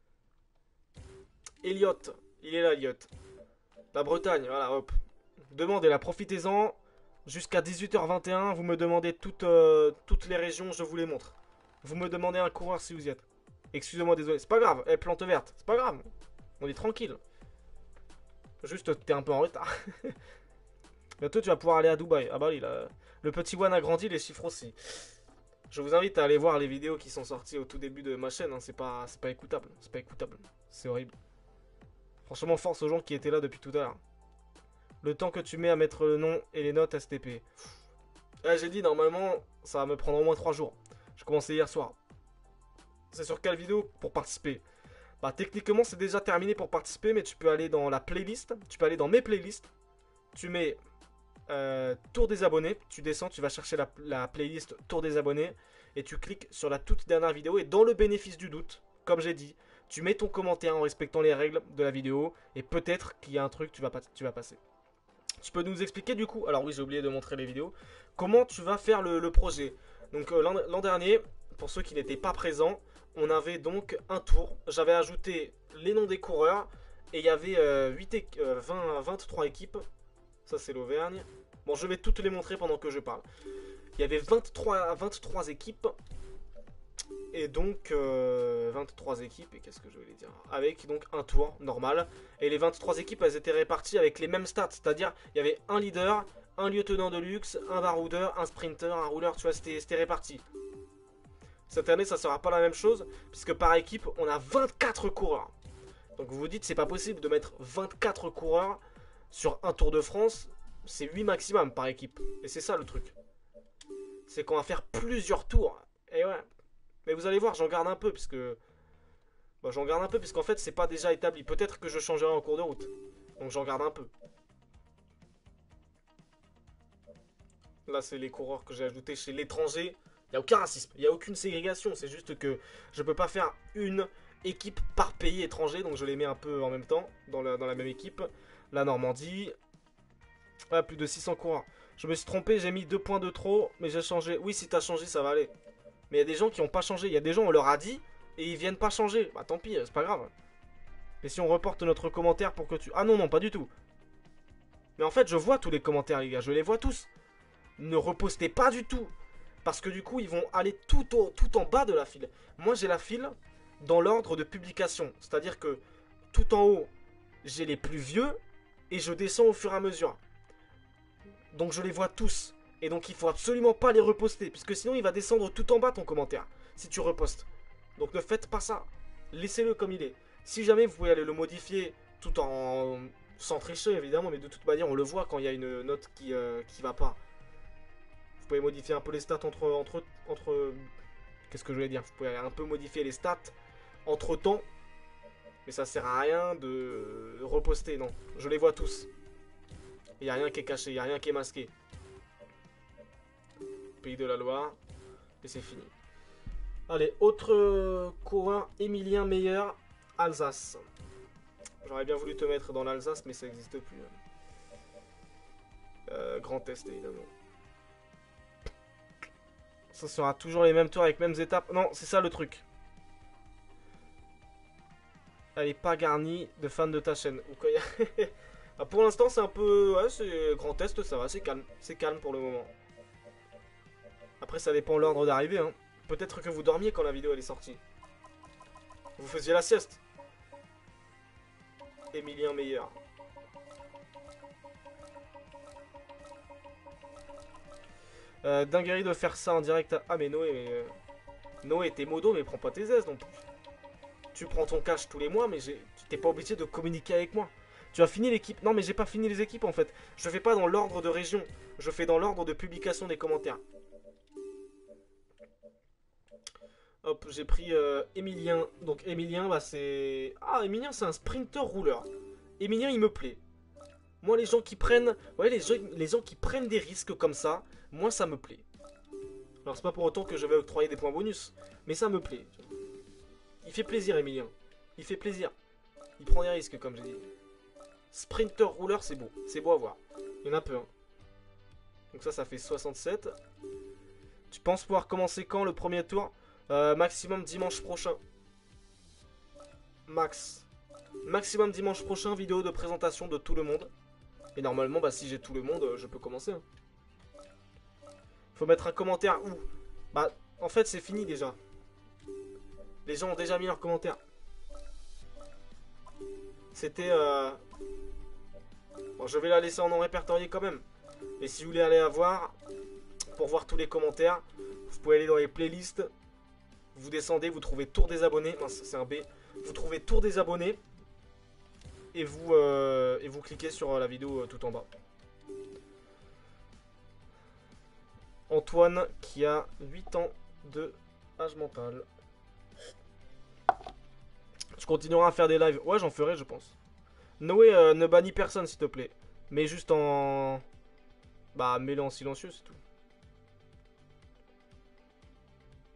Elliott. Il est là, Elliott. La Bretagne, voilà, hop. Demandez-la, profitez-en. Jusqu'à 18h21, vous me demandez toutes les régions, je vous les montre. Vous me demandez un coureur si vous y êtes. Excusez-moi, désolé. C'est pas grave, plante verte. C'est pas grave. On est tranquille. Juste, t'es un peu en retard. Bientôt, tu vas pouvoir aller à Dubaï. Ah bah oui, là, le petit one a grandi, les chiffres aussi. Je vous invite à aller voir les vidéos qui sont sorties au tout début de ma chaîne. Hein. C'est pas écoutable. C'est pas écoutable. C'est horrible. Franchement, force aux gens qui étaient là depuis tout à l'heure. Le temps que tu mets à mettre le nom et les notes STP. Là, j'ai dit, normalement, ça va me prendre au moins 3 jours. J'ai commencé hier soir. C'est sur quelle vidéo pour participer? Bah, techniquement, c'est déjà terminé pour participer, mais tu peux aller dans la playlist. Tu peux aller dans mes playlists. Tu mets Tour des abonnés. Tu descends, tu vas chercher la playlist Tour des abonnés. et tu cliques sur la toute dernière vidéo. Et dans le bénéfice du doute, comme j'ai dit, tu mets ton commentaire en respectant les règles de la vidéo. Et peut-être qu'il y a un truc, tu vas passer. Tu peux nous expliquer du coup, alors oui j'ai oublié de montrer les vidéos, comment tu vas faire le projet. Donc l'an dernier, pour ceux qui n'étaient pas présents, on avait donc un tour. J'avais ajouté les noms des coureurs et il y avait 23 équipes. Ça c'est l'Auvergne. Bon, je vais toutes les montrer pendant que je parle. Il y avait 23 équipes. Et donc 23 équipes, et qu'est-ce que je voulais dire, avec donc un tour normal. Et les 23 équipes, elles étaient réparties avec les mêmes stats. C'est-à-dire, il y avait un leader, un lieutenant de luxe, un baroudeur, un sprinter, un rouleur, tu vois, c'était réparti. Cette année, ça sera pas la même chose, puisque par équipe, on a 24 coureurs. Donc vous vous dites, c'est pas possible de mettre 24 coureurs sur un Tour de France. C'est 8 maximum par équipe. Et c'est ça le truc. C'est qu'on va faire plusieurs tours. Et ouais. Mais vous allez voir, j'en garde un peu, puisque... Bah, j'en garde un peu, puisqu'en fait, c'est pas déjà établi. Peut-être que je changerai en cours de route. Donc j'en garde un peu. Là, c'est les coureurs que j'ai ajoutés chez l'étranger. Il n'y a aucun racisme, il n'y a aucune ségrégation. C'est juste que je peux pas faire une équipe par pays étranger. Donc je les mets un peu en même temps, dans la même équipe. La Normandie. Ah, plus de 600 coureurs. Je me suis trompé, j'ai mis 2 points de trop, mais j'ai changé. Oui, si t'as changé, ça va aller. Mais il y a des gens qui n'ont pas changé. Il y a des gens, on leur a dit, et ils viennent pas changer. Bah tant pis, c'est pas grave. Mais si on reporte notre commentaire pour que tu... Ah non, non, pas du tout. Mais en fait, je vois tous les commentaires, les gars. Je les vois tous. Ne repostez pas du tout. Parce que du coup, ils vont aller tout en bas de la file. Moi, j'ai la file dans l'ordre de publication. C'est-à-dire que tout en haut, j'ai les plus vieux, et je descends au fur et à mesure. Donc je les vois tous. Et donc il faut absolument pas les reposter, puisque sinon il va descendre tout en bas ton commentaire, si tu repostes. Donc ne faites pas ça. Laissez-le comme il est. Si jamais vous pouvez aller le modifier tout en... sans tricher évidemment, mais de toute manière on le voit quand il y a une note qui va pas. Vous pouvez modifier un peu les stats entre qu'est-ce que je voulais dire? Vous pouvez un peu modifier les stats entre temps. Mais ça sert à rien de reposter, non. Je les vois tous. Il n'y a rien qui est caché, il n'y a rien qui est masqué. Pays de la Loire. Et c'est fini. Allez, autre coureur, Émilien Meyer, Alsace. J'aurais bien voulu te mettre dans l'Alsace, mais ça n'existe plus. Grand Est, évidemment. Ça sera toujours les mêmes tours avec les mêmes étapes. Non, c'est ça le truc. Elle est pas garnie de fans de ta chaîne. Ah, pour l'instant, c'est un peu... Ouais, c'est Grand Est, ça va, c'est calme. C'est calme pour le moment. Après, ça dépend de l'ordre d'arrivée. Hein. Peut-être que vous dormiez quand la vidéo elle est sortie. Vous faisiez la sieste. Émilien Meyer. Dinguerie de faire ça en direct. Ah, mais Noé... Noé, t'es modo, mais prends pas tes aises non plus. Tu prends ton cash tous les mois, mais t'es pas obligé de communiquer avec moi. Tu as fini l'équipe. Non, mais j'ai pas fini les équipes en fait. Je fais pas dans l'ordre de région. Je fais dans l'ordre de publication des commentaires. Hop, j'ai pris Emilien. Donc Emilien, bah c'est... Ah, Emilien, c'est un sprinter rouleur. Emilien, il me plaît. Moi, les gens qui prennent... Ouais, les gens qui prennent des risques comme ça, moi, ça me plaît. Alors, c'est pas pour autant que je vais octroyer des points bonus. Mais ça me plaît. Il fait plaisir, Emilien. Il fait plaisir. Il prend des risques, comme j'ai dit. Sprinter rouleur, c'est beau. C'est beau à voir. Il y en a peu. Hein. Donc ça fait 67. Tu penses pouvoir commencer quand le premier tour? Maximum dimanche prochain. Maximum dimanche prochain, vidéo de présentation de tout le monde. Et normalement, bah, si j'ai tout le monde, je peux commencer. Hein. Faut mettre un commentaire où? Bah, en fait, c'est fini déjà. Les gens ont déjà mis leurs commentaires. C'était... Bon, je vais la laisser en non répertorié quand même. Mais si vous voulez aller la voir, pour voir tous les commentaires, vous pouvez aller dans les playlists. Vous descendez, vous trouvez Tour des abonnés. Non, c'est un B. Vous trouvez Tour des abonnés. Et vous cliquez sur la vidéo tout en bas. Antoine qui a 8 ans de âge mental. Je continuerai à faire des lives. Ouais, j'en ferai, je pense. Noé, ne bannis personne, s'il te plaît. Mais juste en... Bah, mets-le en silencieux, c'est tout.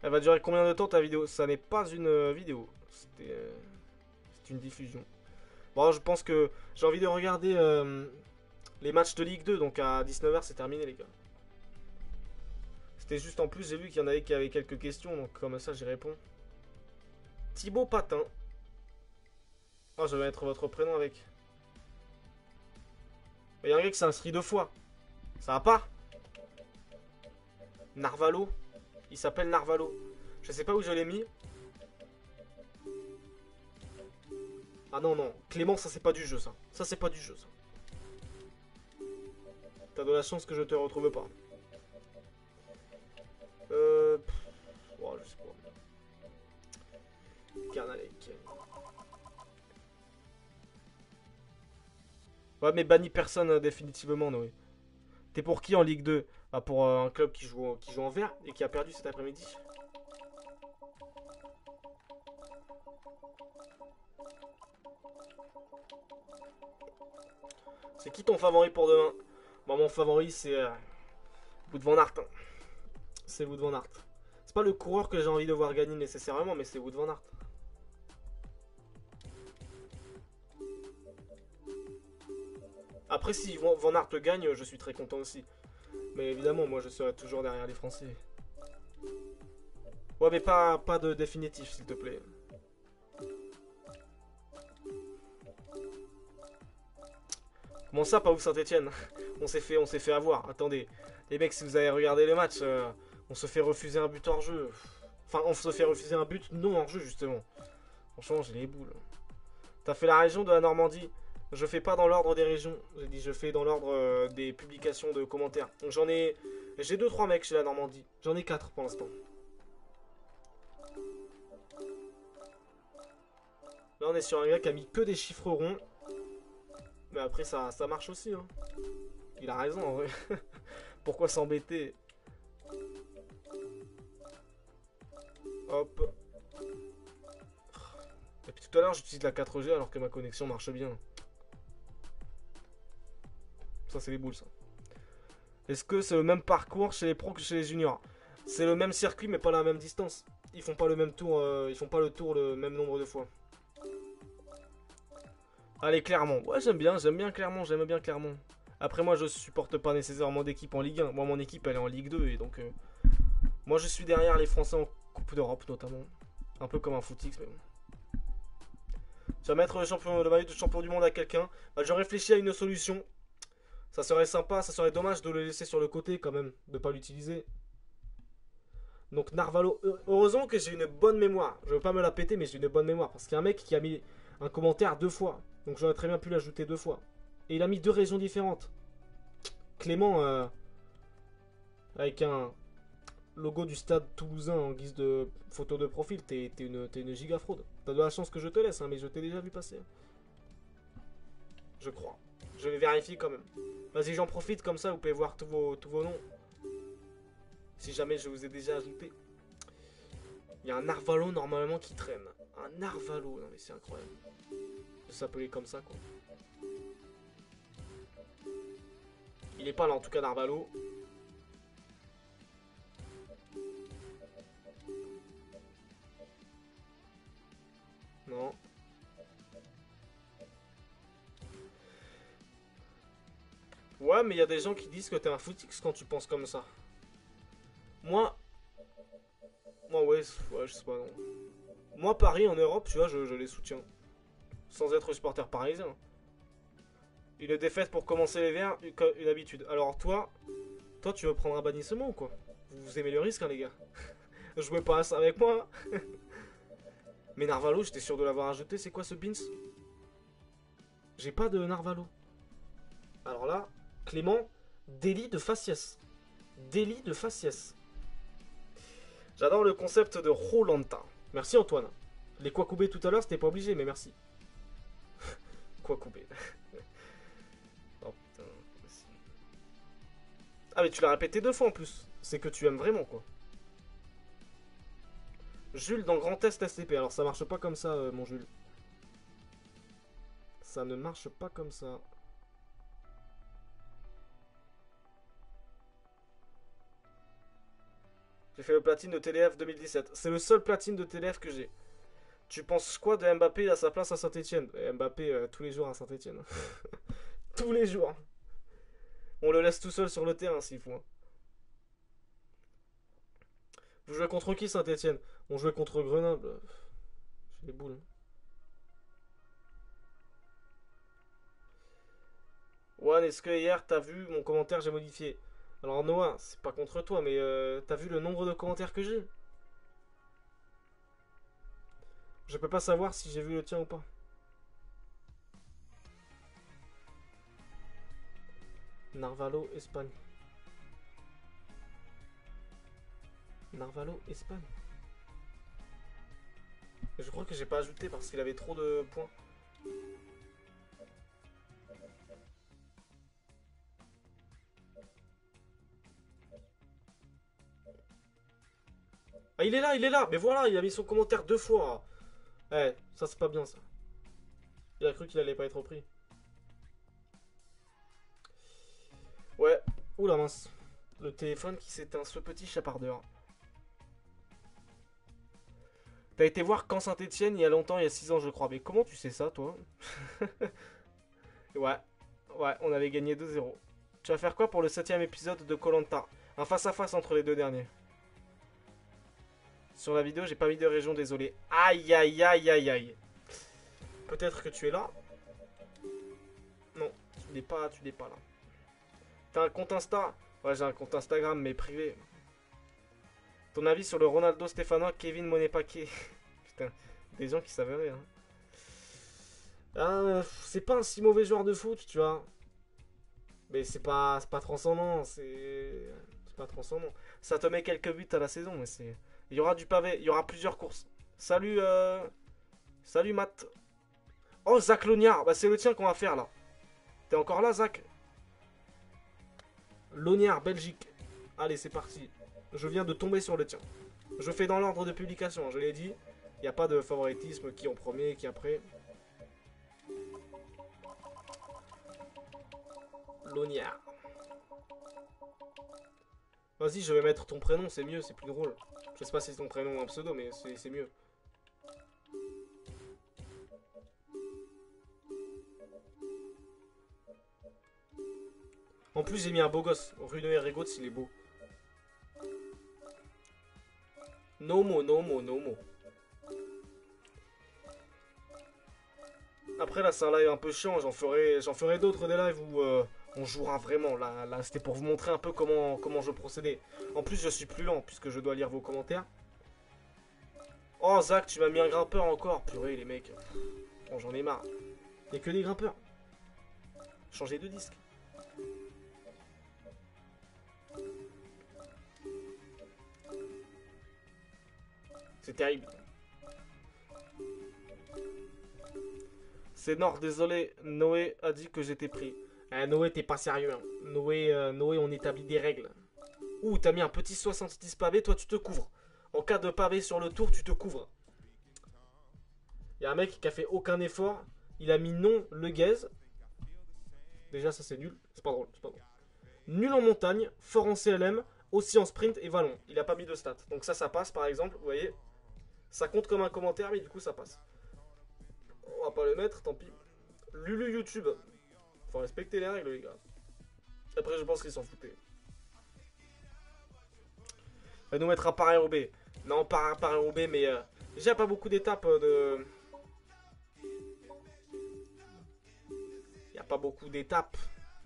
Elle va durer combien de temps ta vidéo? Ça n'est pas une vidéo. C'est une diffusion. Bon, je pense que j'ai envie de regarder les matchs de Ligue 2. Donc à 19h, c'est terminé, les gars. C'était juste en plus, j'ai vu qu'il y en avait qui avaient quelques questions. Donc comme ça, j'y réponds. Thibaut Patin. Oh, je vais mettre votre prénom avec. Il y a un gars qui s'est inscrit 2 fois. Ça va pas? Narvalo. Il s'appelle Narvalo. Je sais pas où je l'ai mis. Ah non, non. Clément, ça c'est pas du jeu, ça. Ça c'est pas du jeu, ça. T'as de la chance que je te retrouve pas. Oh, je sais pas. Carnalek. Ouais, mais banni personne définitivement, Noé. T'es pour qui en Ligue 2? Bah pour un club qui joue en vert et qui a perdu cet après-midi. C'est qui ton favori pour demain? Bon, mon favori c'est Wout van Aert. Hein. C'est Wout van Aert. C'est pas le coureur que j'ai envie de voir gagner nécessairement, mais c'est Wout van Aert. Après, si Van Aert gagne, je suis très content aussi. Mais évidemment, moi je serai toujours derrière les Français. Ouais, mais pas de définitif, s'il te plaît. Comment ça, pas ouf Saint-Etienne? On s'est fait avoir. Attendez, les mecs, si vous avez regardé le match, on se fait refuser un but hors jeu. Enfin, on se fait refuser un but non hors jeu, justement. Franchement, j'ai les boules. T'as fait la région de la Normandie. Je fais pas dans l'ordre des régions. J'ai dit je fais dans l'ordre des publications de commentaires. Donc j'en ai... J'ai 2-3 mecs chez la Normandie. J'en ai 4 pour l'instant. Là on est sur un gars qui a mis que des chiffres ronds. Mais après ça marche aussi. Hein. Il a raison en vrai. Pourquoi s'embêter? Hop. Et puis tout à l'heure j'utilise la 4G alors que ma connexion marche bien. Ça c'est les boules ça. Est-ce que c'est le même parcours chez les pros que chez les juniors? C'est le même circuit mais pas la même distance. Ils font pas le même tour, ils font pas le tour le même nombre de fois. Allez, Clermont. Ouais, j'aime bien Clermont, j'aime bien Clermont. Après, moi, je supporte pas nécessairement d'équipe en Ligue 1. Moi, mon équipe, elle est en Ligue 2. Et donc, moi, je suis derrière les Français en Coupe d'Europe, notamment. Un peu comme un footix, mais bon. Tu vas mettre le maillot de champion du monde à quelqu'un. Bah, je réfléchis à une solution. Ça serait sympa, ça serait dommage de le laisser sur le côté, quand même. De pas l'utiliser. Donc, Narvalo. Heureusement que j'ai une bonne mémoire. Je veux pas me la péter, mais j'ai une bonne mémoire. Parce qu'il y a un mec qui a mis un commentaire 2 fois. Donc, j'aurais très bien pu l'ajouter 2 fois. Et il a mis 2 régions différentes. Clément, avec un logo du stade toulousain en guise de photo de profil, t'es une giga fraude. T'as de la chance que je te laisse, hein, mais je t'ai déjà vu passer. Je crois. Je vais vérifier quand même. Vas-y, j'en profite comme ça, vous pouvez voir tous vos noms. Si jamais je vous ai déjà ajouté. Il y a un Narvalo normalement qui traîne. Un Narvalo, non mais c'est incroyable. De s'appeler comme ça quoi. Il est pas là en tout cas Narvalo. Non. Ouais, mais il y a des gens qui disent que t'es un footix quand tu penses comme ça. Moi, ouais, je sais pas, non. Moi, Paris en Europe, tu vois, je les soutiens. Sans être supporter parisien. Une défaite pour commencer les verts, une habitude. Alors toi, tu veux prendre un bannissement ou quoi? Vous aimez le risque, hein, les gars. Jouez pas à ça avec moi. Hein. Mais Narvalo, j'étais sûr de l'avoir ajouté. C'est quoi ce Beans? J'ai pas de Narvalo. Alors là, Clément, délit de faciès. Délit de faciès. J'adore le concept de Rolanta. Merci Antoine. Les Kwakubé tout à l'heure, c'était pas obligé, mais merci. Kwakubé. Oh putain. Ah mais tu l'as répété 2 fois en plus. C'est que tu aimes vraiment quoi. Jules dans Grand Est STP. Alors ça marche pas comme ça, mon Jules. Ça ne marche pas comme ça. fait le platine de TDF 2017. C'est le seul platine de TDF que j'ai. Tu penses quoi de Mbappé à sa place à Saint-Etienne? Mbappé tous les jours à Saint-Etienne. Tous les jours. On le laisse tout seul sur le terrain s'il faut. Hein. Vous jouez contre qui Saint-Etienne? On jouait contre Grenoble. J'ai les boules. Juan, est-ce que hier t'as vu mon commentaire j'ai modifié? Alors Noah, c'est pas contre toi, mais t'as vu le nombre de commentaires que j'ai? Je peux pas savoir si j'ai vu le tien ou pas. Narvalo, Espagne. Narvalo, Espagne. Je crois que j'ai pas ajouté parce qu'il avait trop de points. Ah, il est là, il est là. Mais voilà, il a mis son commentaire 2 fois. Eh, ça c'est pas bien ça. Il a cru qu'il allait pas être repris. Ouais. Oula mince. Le téléphone qui s'éteint, ce petit chapardeur. T'as été voir Camp Saint-Etienne il y a longtemps, il y a 6 ans je crois. Mais comment tu sais ça toi? Ouais. Ouais, on avait gagné 2-0. Tu vas faire quoi pour le 7ème épisode de koh Un face-à-face entre les deux derniers. Sur la vidéo, j'ai pas mis de région, désolé. Aïe, aïe, aïe, aïe, aïe. Peut-être que tu es là. Non, tu n'es pas là. T'as un compte Insta? Ouais, j'ai un compte Instagram, mais privé. Ton avis sur le Ronaldo stéphanois Kevin Monet-Paquet? Putain, des gens qui savent rien. C'est pas un si mauvais joueur de foot, tu vois. Mais c'est pas transcendant, c'est pas transcendant. Ça te met quelques buts à la saison, mais c'est... Il y aura du pavé, il y aura plusieurs courses. Salut, salut Matt. Oh, Zach Lognard, bah c'est le tien qu'on va faire là. T'es encore là, Zach? Lognard, Belgique. Allez, c'est parti. Je viens de tomber sur le tien. Je fais dans l'ordre de publication, je l'ai dit. Il n'y a pas de favoritisme, qui en premier, qui après. Lognard. Vas-y, je vais mettre ton prénom, c'est mieux, c'est plus drôle. Je sais pas si c'est ton prénom ou un pseudo, mais c'est mieux. En plus, j'ai mis un beau gosse. Runo Erregots, il est beau. Nomo, Nomo, Nomo. Après, là, c'est un live un peu chiant. J'en ferai d'autres des lives où on jouera vraiment. Là c'était pour vous montrer un peu comment je procédais. En plus, je suis plus lent puisque je dois lire vos commentaires. Oh, Zach, tu m'as mis un grimpeur encore. Purée, les mecs. Bon, j'en ai marre. Il n'y a que des grimpeurs. Changer de disque. C'est terrible. C'est Nord, désolé. Noé a dit que j'étais pris. Noé, t'es pas sérieux. Hein. Noé, on établit des règles. Ouh, t'as mis un petit 70 pavés, toi tu te couvres. En cas de pavé sur le tour, tu te couvres. Il y a un mec qui a fait aucun effort. Il a mis non le gaze. Déjà, ça c'est nul. C'est pas drôle, c'est pas drôle. Nul en montagne, fort en CLM, aussi en sprint et vallon. Il a pas mis de stats. Donc ça passe par exemple, vous voyez. Ça compte comme un commentaire, mais du coup ça passe. On va pas le mettre, tant pis. Lulu YouTube. Faut respecter les règles, les gars. Après, je pense qu'ils s'en foutaient. Il va nous mettre un Paris-Roubaix. Non, pas un Paris-Roubaix, mais déjà pas beaucoup d'étapes de... Il n'y a pas beaucoup d'étapes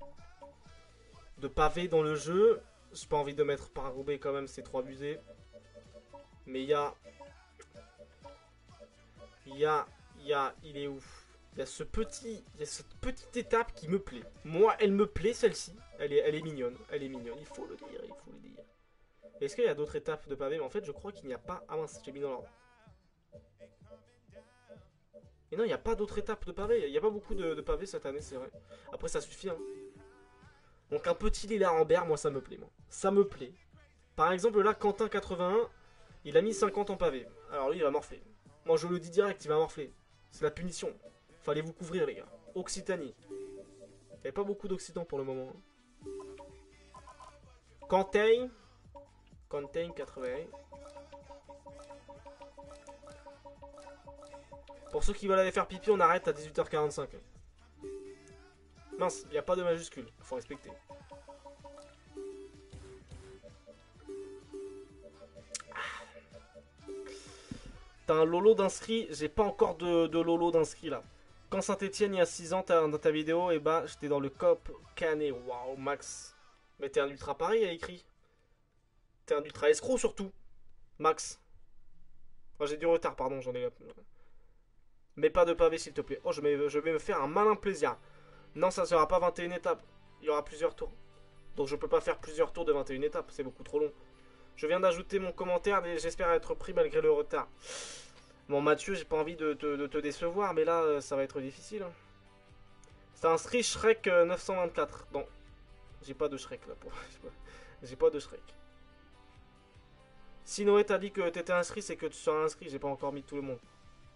de pavés dans le jeu. J'ai pas envie de mettre Paris-Roubaix quand même, c'est trop abusé. Mais il y a... Il est ouf. Il y a cette petite étape qui me plaît. Moi, elle me plaît celle-ci. Elle est mignonne. Elle est mignonne. Il faut le dire, il faut le dire. Est-ce qu'il y a d'autres étapes de pavés? Mais en fait, je crois qu'il n'y a pas... Ah mince, j'ai mis dans l'ordre. Et non, il n'y a pas d'autres étapes de pavés. Il n'y a pas beaucoup de pavés cette année, c'est vrai. Après, ça suffit. Hein. Donc, un petit Lila Rambert, moi, ça me plaît. Moi. Ça me plaît. Par exemple, là, Quentin 81, il a mis 50 en pavé. Alors, lui, il va morfler. Moi, je le dis direct, il va morfler. C'est la punition. Fallait vous couvrir, les gars. Occitanie. Il n'y avait pas beaucoup d'Occident pour le moment. Quentin. Contain 80. Pour ceux qui veulent aller faire pipi, on arrête à 18h45. Mince, il n'y a pas de majuscule, faut respecter. T'as un lolo d'inscrits, j'ai pas encore de lolo d'inscrits là. Quand Saint-Etienne il y a 6 ans dans ta vidéo, et bah j'étais dans le COP Canet. Waouh, Max. Mais t'es un ultra Paris, il y a écrit. T'es un ultra escroc surtout, Max. Oh, j'ai du retard, pardon, j'en ai. Mais pas de pavé s'il te plaît. Oh, je vais me faire un malin plaisir. Non, ça sera pas 21 étapes. Il y aura plusieurs tours. Donc je peux pas faire plusieurs tours de 21 étapes, c'est beaucoup trop long. Je viens d'ajouter mon commentaire et j'espère être pris malgré le retard. Bon Mathieu, j'ai pas envie de te décevoir, mais là ça va être difficile. Hein. C'est inscrit Shrek 924. Non, j'ai pas de Shrek là. J'ai pas de Shrek. Si Noé t'a dit que t'étais inscrit, c'est que tu seras inscrit. J'ai pas encore mis tout le monde.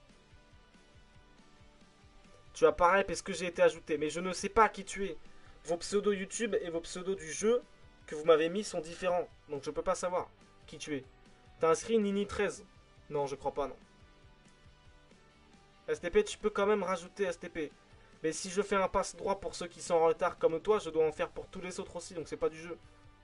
Tu apparais parce que j'ai été ajouté, mais je ne sais pas qui tu es. Vos pseudos YouTube et vos pseudos du jeu que vous m'avez mis sont différents. Donc je peux pas savoir qui tu es. T'as inscrit Nini13. Non, je crois pas, non. STP, tu peux quand même rajouter STP. Mais si je fais un passe droit pour ceux qui sont en retard comme toi, je dois en faire pour tous les autres aussi, donc c'est pas du jeu.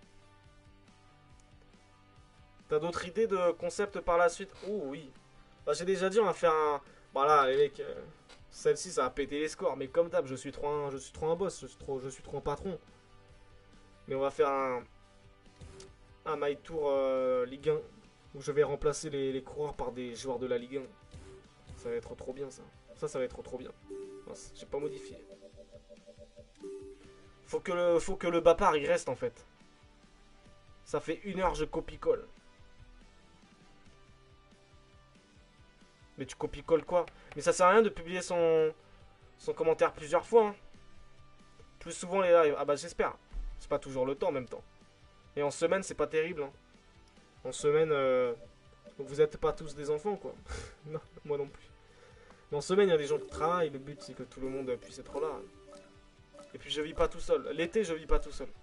T'as d'autres idées de concept par la suite? Oh oui. Bah, j'ai déjà dit, on va faire un... Voilà, les mecs, celle-ci, ça a pété les scores. Mais comme d'hab, je suis trop un boss, je suis trop un patron. Mais on va faire un My Tour Ligue 1. Où je vais remplacer les coureurs par des joueurs de la Ligue 1. Ça va être trop bien, ça. Ça va être trop bien. J'ai pas modifié. Faut que le bâtard, il reste, en fait. Ça fait 1 heure, je copie-colle. Mais tu copie-colles quoi? Mais ça sert à rien de publier son commentaire plusieurs fois. Hein. Plus souvent les lives. Ah bah j'espère. C'est pas toujours le temps en même temps. Et en semaine, c'est pas terrible. Hein. En semaine, vous êtes pas tous des enfants quoi. Non, moi non plus. Mais en semaine, il y a des gens qui travaillent. Le but, c'est que tout le monde puisse être là. Et puis je vis pas tout seul. L'été, je vis pas tout seul.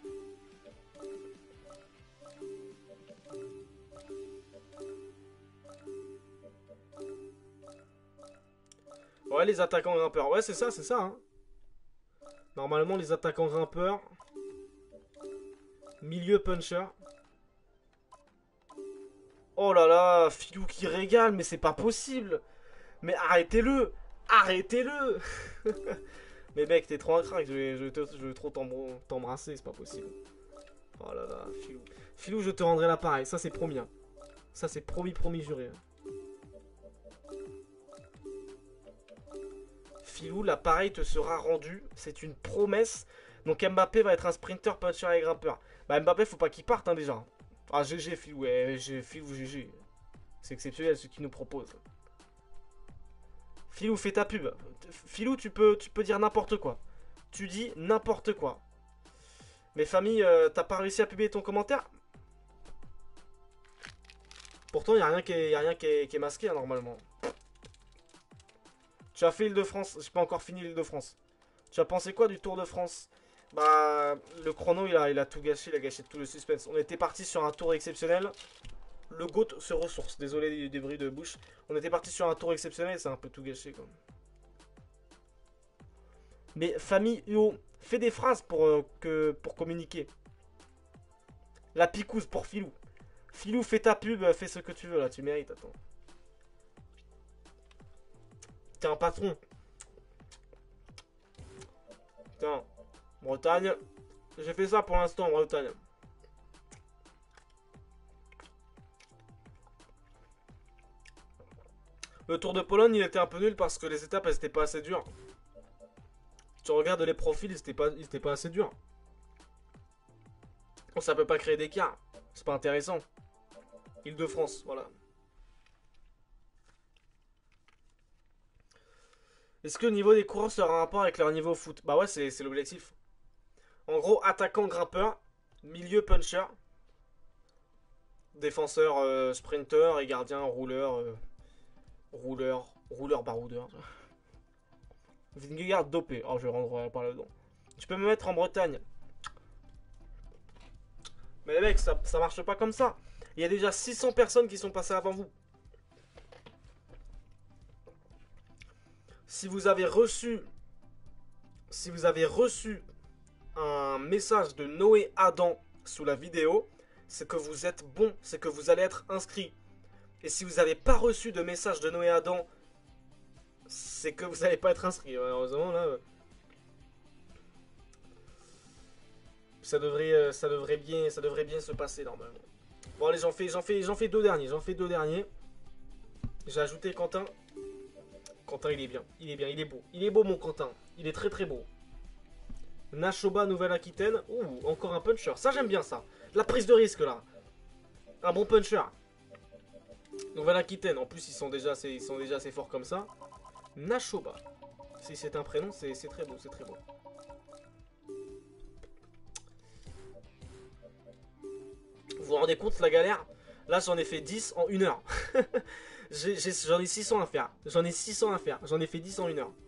Ouais, les attaquants grimpeurs. Ouais, c'est ça, hein. Normalement, les attaquants grimpeurs. Milieu puncher. Oh là là, Filou qui régale, mais c'est pas possible. Mais arrêtez-le. Arrêtez-le. Mais mec, t'es trop un crack. Je vais trop t'embrasser, c'est pas possible. Oh là là, Filou. Filou, je te rendrai l'appareil. Ça, c'est promis. Hein. Ça, c'est promis, juré. Filou, l'appareil te sera rendu. C'est une promesse. Donc Mbappé va être un sprinter, puncher et grimpeur. Bah Mbappé, faut pas qu'il parte hein, déjà. Ah GG Filou, Filou GG. C'est exceptionnel ce qu'il nous propose. Filou, fais ta pub. Filou, tu peux dire n'importe quoi. Tu dis n'importe quoi. Mais famille, t'as pas réussi à publier ton commentaire? Pourtant, il n'y a rien qui est masqué hein, normalement. Tu as fait Île-de-France. J'ai pas encore fini l'Île-de-France. Tu as pensé quoi du Tour de France? Bah, le chrono, il a tout gâché. Il a gâché tout le suspense. On était parti sur un tour exceptionnel. Le GOAT se ressource. Désolé des bruits de bouche. On était parti sur un tour exceptionnel et c'est un peu tout gâché quoi. Mais famille UO, fais des phrases pour communiquer. La picouse pour Filou. Filou, fais ta pub, fais ce que tu veux là, tu mérites, attends. T'es un patron. Putain, Bretagne. J'ai fait ça pour l'instant en Bretagne. Le Tour de Pologne, il était un peu nul parce que les étapes, elles étaient pas assez dures. Tu regardes les profils, ils étaient pas assez durs. Ça peut pas créer d'écart. C'est pas intéressant. Île-de-France, voilà. Est-ce que le niveau des coureurs sera un rapport avec leur niveau au foot? Bah ouais, c'est l'objectif. En gros, attaquant grimpeur, milieu puncher, défenseur sprinter et gardien rouleur. Rouleur baroudeur. Vingegaard dopé. Oh, je rentrerai pas là-dedans. Tu peux me mettre en Bretagne. Mais les mecs, ça marche pas comme ça. Il y a déjà 600 personnes qui sont passées avant vous. Si vous avez reçu un message de Noé Adam sous la vidéo, c'est que vous êtes bon, c'est que vous allez être inscrit. Et si vous n'avez pas reçu de message de Noé Adam, c'est que vous n'allez pas être inscrit. Malheureusement, là, ça devrait bien se passer normalement. Bon allez, j'en fais deux derniers. J'ai ajouté Quentin. Quentin, il est bien, il est beau. Il est beau, mon Quentin. Il est très très beau. Nashoba, Nouvelle-Aquitaine. Ouh, encore un puncher. Ça, j'aime bien ça. La prise de risque, là. Un bon puncher. Nouvelle-Aquitaine. En plus, ils sont déjà assez forts comme ça. Nashoba. Si c'est un prénom, c'est très beau, c'est très beau. Vous vous rendez compte la galère? Là, j'en ai fait 10 en 1 heure. J'en ai 600 à faire. J'en ai fait 10 en 1 heure.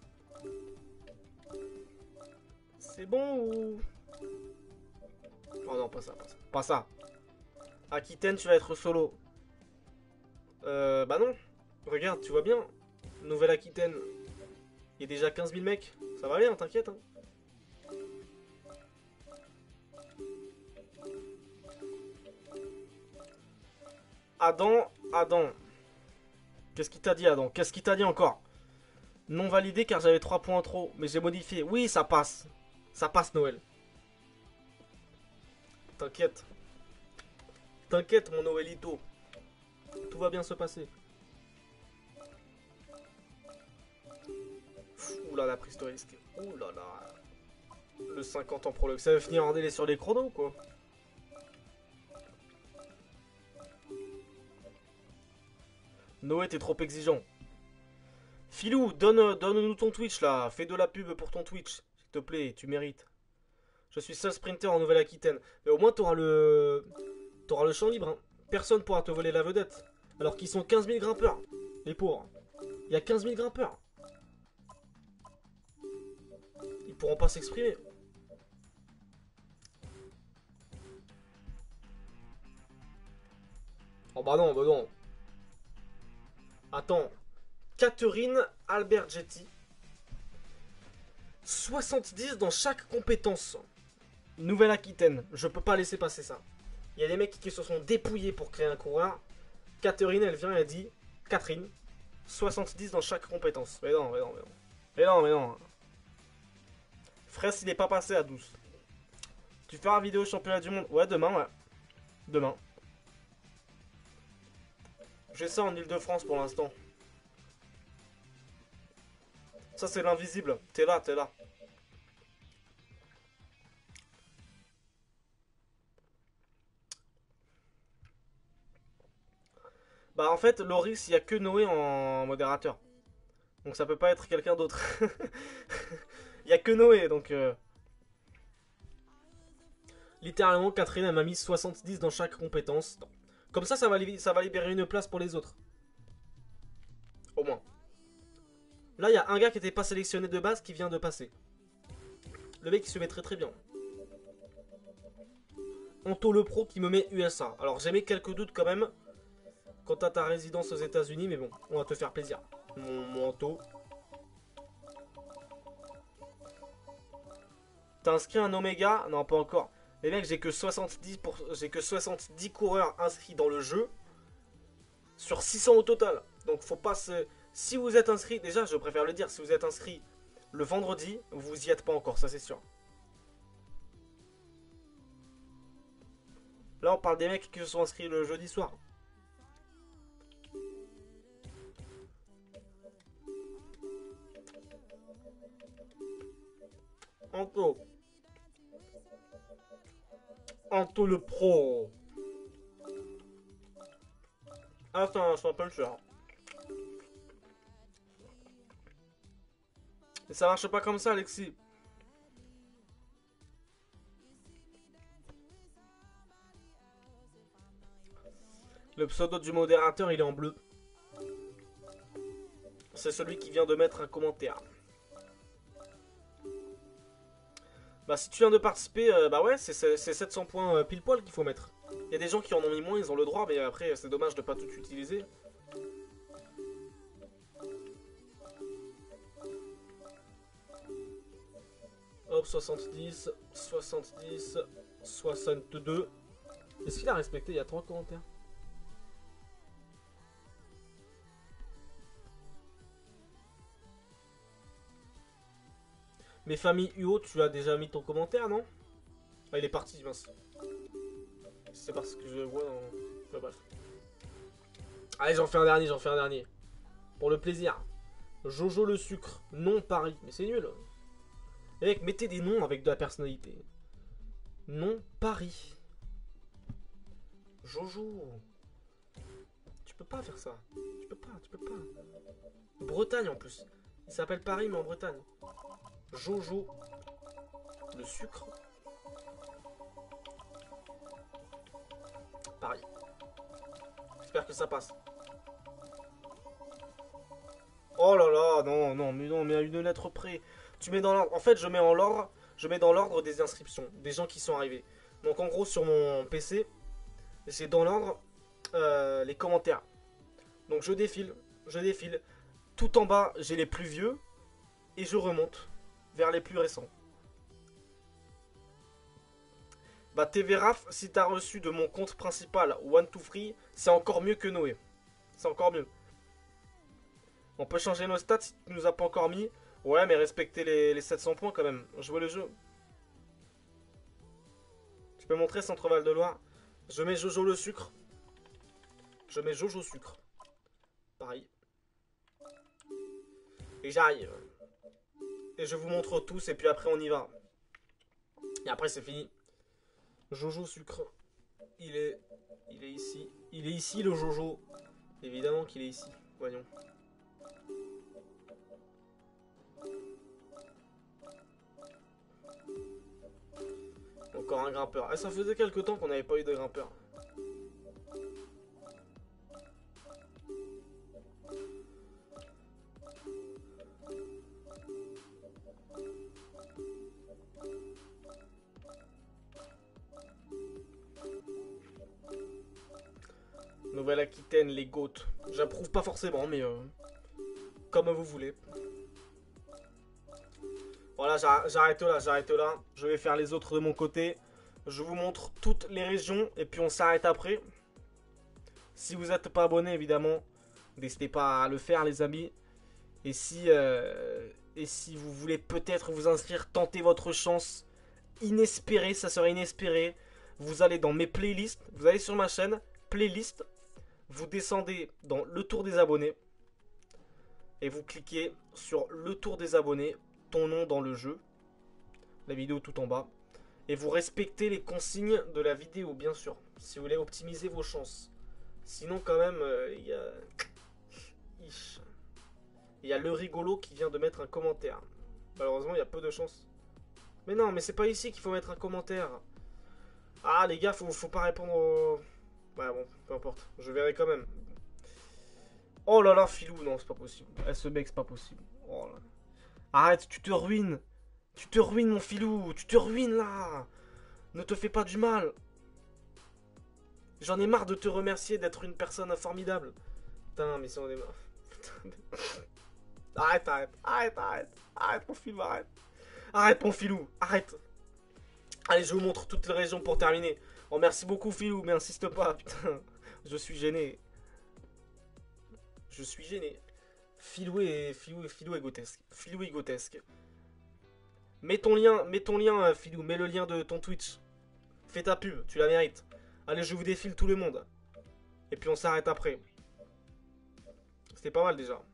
C'est bon ou... Oh non, pas ça, pas ça. Pas ça. Aquitaine, tu vas être solo. Bah non. Regarde, tu vois bien. Nouvelle-Aquitaine. Il y a déjà 15 000 mecs. Ça va aller, hein, t'inquiète. Hein. Adam. Qu'est-ce qu'il t'a dit, Adam? Qu'est-ce qu'il t'a dit encore? Non validé car j'avais 3 points en trop. Mais j'ai modifié. Oui, ça passe. Ça passe, Noël. T'inquiète. T'inquiète, mon Noëlito. Tout va bien se passer. Ouh là, la prise de risque. Ouh là là. Le 50 en prologue. Ça va finir en délai sur les chronos, quoi. Noé, t'es trop exigeant. Filou, donne-nous ton Twitch là. Fais de la pub pour ton Twitch. S'il te plaît, tu mérites. Je suis seul sprinter en Nouvelle-Aquitaine. Mais au moins, t'auras le champ libre. Hein. Personne pourra te voler la vedette. Alors qu'ils sont 15 000 grimpeurs. Les pauvres. Il y a 15 000 grimpeurs. Ils pourront pas s'exprimer. Oh bah non, bah non. Attends. Catherine Albergetti. 70 dans chaque compétence. Nouvelle-Aquitaine. Je peux pas laisser passer ça. Il y a des mecs qui se sont dépouillés pour créer un coureur. Catherine, elle vient et elle dit Catherine, 70 dans chaque compétence. Mais non. Mais non. Fraisse, il est pas passé à 12. Tu feras vidéo championnat du monde? Ouais, demain, ouais. Demain. J'ai ça en Ile-de-France pour l'instant. Ça, c'est l'invisible. T'es là. Bah, en fait, Loris, il y a que Noé en modérateur. Donc, ça peut pas être quelqu'un d'autre. Il y a que Noé, donc... Littéralement, Catherine, elle m'a mis 70 dans chaque compétence. Comme ça va libérer une place pour les autres. Au moins. Là, il y a un gars qui n'était pas sélectionné de base qui vient de passer. Le mec, il se met très très bien. Anto le pro qui me met USA. Alors, j'ai mis quelques doutes quand même quant à ta résidence aux États-Unis, mais bon, on va te faire plaisir. Mon Anto. T'as inscrit un Oméga? Non, pas encore. Les mecs, j'ai que 70 coureurs inscrits dans le jeu sur 600 au total. Donc faut pas se... Si vous êtes inscrit, déjà je préfère le dire, si vous êtes inscrit le vendredi, vous y êtes pas encore, ça c'est sûr. Là on parle des mecs qui se sont inscrits le jeudi soir. Anto le pro. Ah, c'est un puncher. Mais ça marche pas comme ça, Alexis. Le pseudo du modérateur, il est en bleu. C'est celui qui vient de mettre un commentaire. Bah si tu viens de participer, bah ouais, c'est 700 points pile poil qu'il faut mettre. Il y a des gens qui en ont mis moins, ils ont le droit, mais après c'est dommage de pas tout utiliser. Hop, 70, 70, 62. Est-ce qu'il a respecté? Il y a 3 commentaires. Mais famille UO, tu as déjà mis ton commentaire, non? Ah, il est parti, mince. C'est parce que je vois dans... Enfin, bref. Allez, j'en fais un dernier, j'en fais un dernier. Pour le plaisir. Jojo le sucre, non Paris. Mais c'est nul. Les mecs, mettez des noms avec de la personnalité. Non Paris. Jojo. Tu peux pas faire ça. Tu peux pas, tu peux pas. Bretagne en plus. Il s'appelle Paris, mais en Bretagne. Jojo le sucre. Paris. J'espère que ça passe. Oh là là, non, non, mais à une lettre près. Tu mets dans l'ordre. En fait, je mets en l'ordre. Je mets dans l'ordre des inscriptions, des gens qui sont arrivés. Donc en gros, sur mon PC, c'est dans l'ordre les commentaires. Donc je défile, je défile. Tout en bas, j'ai les plus vieux. Et je remonte vers les plus récents. Bah TV Raf, si t'as reçu de mon compte principal One2Free, c'est encore mieux que Noé. C'est encore mieux. On peut changer nos stats si tu nous as pas encore mis. Ouais, mais respectez les 700 points quand même. Jouez le jeu. Tu peux montrer Centre-Val de Loire. Je mets Jojo le sucre. Je mets Jojo sucre. Pareil. Et j'arrive. Et je vous montre tous et puis après on y va. Et après c'est fini. Jojo sucre. Il est ici. Il est ici le Jojo. Évidemment qu'il est ici. Voyons. Encore un grimpeur. Ah, ça faisait quelques temps qu'on n'avait pas eu de grimpeur. Nouvelle-Aquitaine, les goats. J'approuve pas forcément, mais comme vous voulez. Voilà, j'arrête là, j'arrête là. Je vais faire les autres de mon côté. Je vous montre toutes les régions et puis on s'arrête après. Si vous n'êtes pas abonné, évidemment, n'hésitez pas à le faire, les amis. Et si vous voulez peut-être vous inscrire, tenter votre chance. Inespéré, ça serait inespéré. Vous allez dans mes playlists, vous allez sur ma chaîne, playlist. Vous descendez dans le tour des abonnés. Et vous cliquez sur le tour des abonnés, ton nom dans le jeu. La vidéo tout en bas. Et vous respectez les consignes de la vidéo, bien sûr. Si vous voulez optimiser vos chances. Sinon, quand même, il y a... Il y a le rigolo qui vient de mettre un commentaire. Malheureusement, il y a peu de chance. Mais non, mais c'est pas ici qu'il faut mettre un commentaire. Ah, les gars, faut pas répondre au... Ouais, bon, peu importe. Je verrai quand même. Oh là là, Filou, non, c'est pas possible. Ce mec, c'est pas possible. Oh là. Arrête, tu te ruines. Tu te ruines, mon Filou. Tu te ruines, là. Ne te fais pas du mal. J'en ai marre de te remercier d'être une personne formidable. Putain, mais si on est marre. Arrête, arrête, arrête, arrête. Arrête, mon Filou, arrête. Arrête, mon Filou, arrête. Allez, je vous montre toutes les régions pour terminer. Oh, merci beaucoup, Filou, mais insiste pas, putain. Je suis gêné. Je suis gêné. Filou est grotesque. Filou est grotesque. Mets ton lien, Filou. Mets le lien de ton Twitch. Fais ta pub, tu la mérites. Allez, je vous défile tout le monde. Et puis on s'arrête après. C'était pas mal déjà.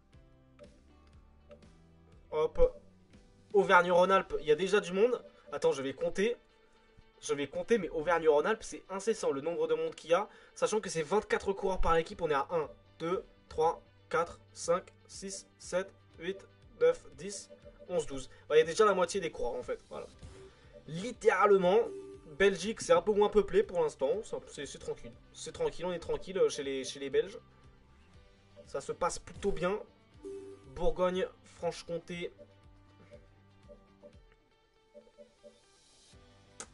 Hop. Auvergne-Rhône-Alpes, il y a déjà du monde. Attends, je vais compter. Je vais compter, mais Auvergne-Rhône-Alpes, c'est incessant le nombre de monde qu'il y a. Sachant que c'est 24 coureurs par équipe, on est à 1, 2, 3, 4, 5, 6, 7, 8, 9, 10, 11, 12. Il y a déjà la moitié des coureurs en fait. Voilà. Littéralement, Belgique, c'est un peu moins peuplé pour l'instant. C'est tranquille. C'est tranquille, on est tranquille chez les Belges. Ça se passe plutôt bien. Bourgogne, Franche-Comté.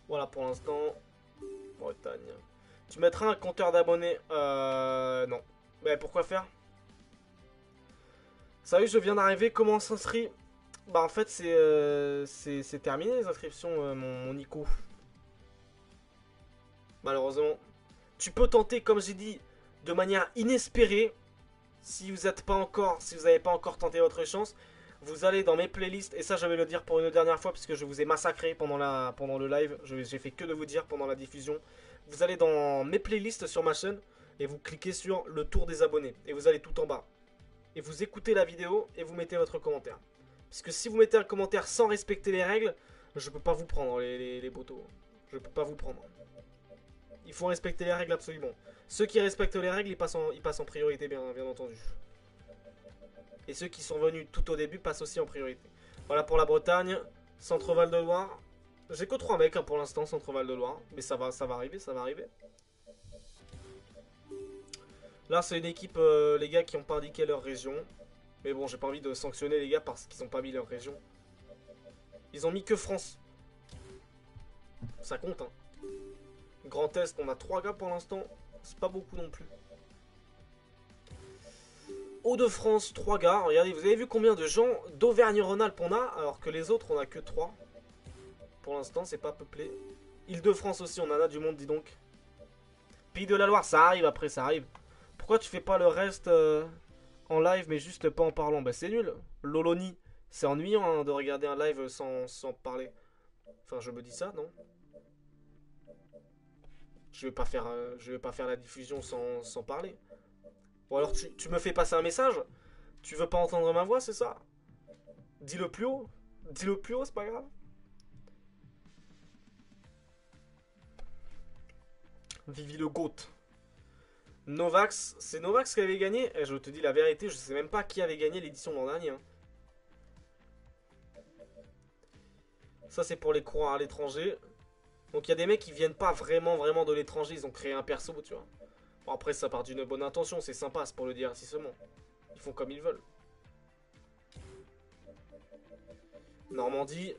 Voilà pour l'instant. Bretagne. Tu mettras un compteur d'abonnés? Non. Mais pourquoi faire? Salut, je viens d'arriver. Comment on s'inscrit? Bah en fait c'est terminé les inscriptions, mon Nico. Malheureusement. Tu peux tenter, comme j'ai dit, de manière inespérée. Si vous n'êtes pas encore, si vous n'avez pas encore tenté votre chance, vous allez dans mes playlists. Et ça, je vais le dire pour une dernière fois, puisque je vous ai massacré pendant le live. J'ai fait que de vous dire pendant la diffusion. Vous allez dans mes playlists sur ma chaîne et vous cliquez sur le tour des abonnés. Et vous allez tout en bas. Et vous écoutez la vidéo et vous mettez votre commentaire. Puisque si vous mettez un commentaire sans respecter les règles, je peux pas vous prendre les potos. Je peux pas vous prendre. Il faut respecter les règles absolument. Ceux qui respectent les règles, ils passent en priorité, bien entendu. Et ceux qui sont venus tout au début passent aussi en priorité. Voilà pour la Bretagne. Centre-Val de Loire. J'ai que 3 mecs hein, pour l'instant, Centre-Val de Loire. Mais ça va arriver, ça va arriver. Là, c'est une équipe, les gars, qui n'ont pas indiqué leur région. Mais bon, j'ai pas envie de sanctionner les gars parce qu'ils n'ont pas mis leur région. Ils ont mis que France. Ça compte, hein. Grand Est, on a 3 gars pour l'instant. C'est pas beaucoup non plus. Hauts-de-France, 3 gars. Regardez, vous avez vu combien de gens d'Auvergne-Rhône-Alpes on a, alors que les autres, on a que 3. Pour l'instant, c'est pas peuplé. Île-de-France aussi, on en a du monde, dis donc. Pays de la Loire, ça arrive après, ça arrive. Pourquoi tu fais pas le reste en live, mais juste pas en parlant? Bah, c'est nul. Loloni, c'est ennuyant hein, de regarder un live sans parler. Enfin, je me dis ça, non? Je vais pas faire la diffusion sans parler. Ou alors tu me fais passer un message? Tu veux pas entendre ma voix, c'est ça? Dis-le plus haut. Dis-le plus haut, c'est pas grave. Vivi le GOAT. Novax, c'est Novax qui avait gagné. Et je te dis la vérité, je sais même pas qui avait gagné l'édition l'an dernier. Hein. Ça c'est pour les coureurs à l'étranger. Donc il y a des mecs qui viennent pas vraiment de l'étranger, ils ont créé un perso, tu vois. Bon, après ça part d'une bonne intention, c'est sympa, c'est pour le dire ainsi seulement. Ils font comme ils veulent. Normandie.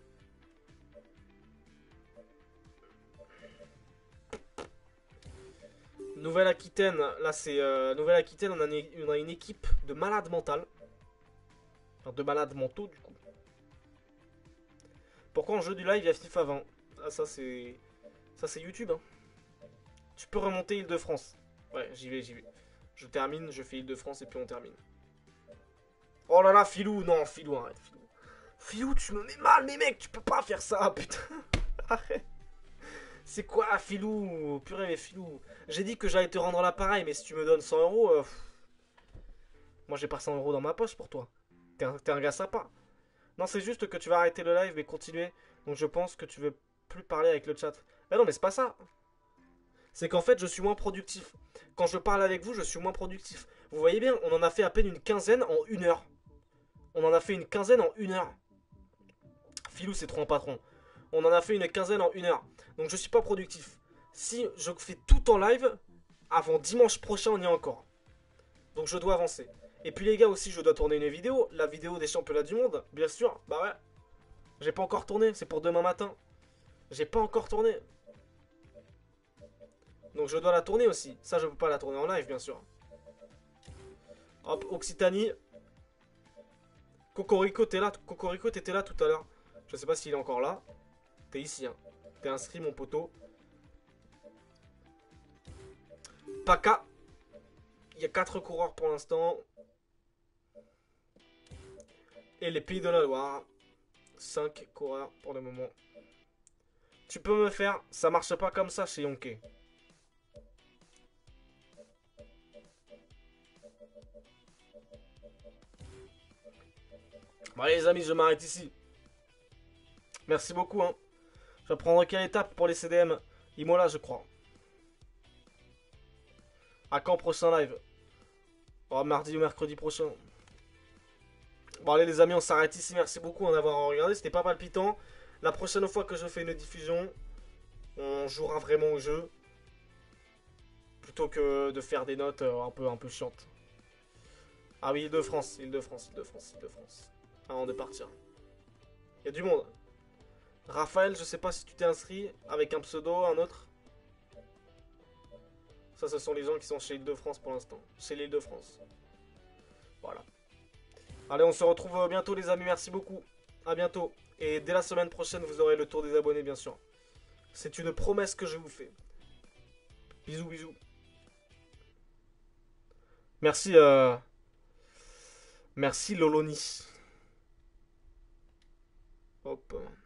Nouvelle-Aquitaine, là c'est Nouvelle-Aquitaine, on a une équipe de malades mentales. Enfin de malades mentaux du coup. Pourquoi en jeu du live il y a FIFA 20? Ah ça c'est YouTube hein. Tu peux remonter Île-de-France. Ouais, j'y vais. Je termine, je fais Île-de-France et puis on termine. Oh là là, Filou, non, Filou, arrête, Filou. Filou, tu me mets mal, mais mec, tu peux pas faire ça, putain. Arrête. C'est quoi, Filou? Purée, mais Filou. J'ai dit que j'allais te rendre l'appareil, mais si tu me donnes 100 euros, moi j'ai pas 100 euros dans ma poche pour toi. T'es un gars sympa. Non, c'est juste que tu vas arrêter le live, mais continuer. Donc je pense que tu veux plus parler avec le chat. Ah non, mais c'est pas ça. C'est qu'en fait, je suis moins productif. Quand je parle avec vous, je suis moins productif. Vous voyez bien, on en a fait à peine une quinzaine en 1 heure. On en a fait une quinzaine en 1 heure. Filou, c'est trop un patron. On en a fait une quinzaine en 1 heure. Donc je suis pas productif. Si je fais tout en live, avant dimanche prochain, on y est encore. Donc je dois avancer. Et puis les gars aussi, je dois tourner une vidéo. La vidéo des championnats du monde, bien sûr. Bah ouais. J'ai pas encore tourné, c'est pour demain matin. J'ai pas encore tourné. Donc je dois la tourner aussi. Ça, je peux pas la tourner en live, bien sûr. Hop, Occitanie. Cocorico, t'es là. Cocorico, t'étais là tout à l'heure. Je sais pas s'il est encore là. T'es ici, hein. T'es inscrit, mon poteau. PACA. Il y a 4 coureurs pour l'instant. Et les Pays de la Loire. 5 coureurs pour le moment. Tu peux me faire... Ça marche pas comme ça chez Yonke. Bon allez les amis, je m'arrête ici. Merci beaucoup. Hein. Je vais prendre quelle étape pour les CDM? Imola, je crois. À quand prochain live? Oh, mardi ou mercredi prochain. Bon allez les amis, on s'arrête ici. Merci beaucoup d'avoir regardé. C'était pas palpitant. La prochaine fois que je fais une diffusion, on jouera vraiment au jeu. Plutôt que de faire des notes un peu chiantes. Ah oui, Île-de-France. Avant de partir. Il y a du monde. Raphaël, je sais pas si tu t'es inscrit avec un pseudo, un autre. Ça, ce sont les gens qui sont chez Île-de-France pour l'instant. Chez l'Île-de-France. Voilà. Allez, on se retrouve bientôt, les amis. Merci beaucoup. À bientôt. Et dès la semaine prochaine, vous aurez le tour des abonnés, bien sûr. C'est une promesse que je vous fais. Bisous, bisous. Merci, merci Loloni. Hop.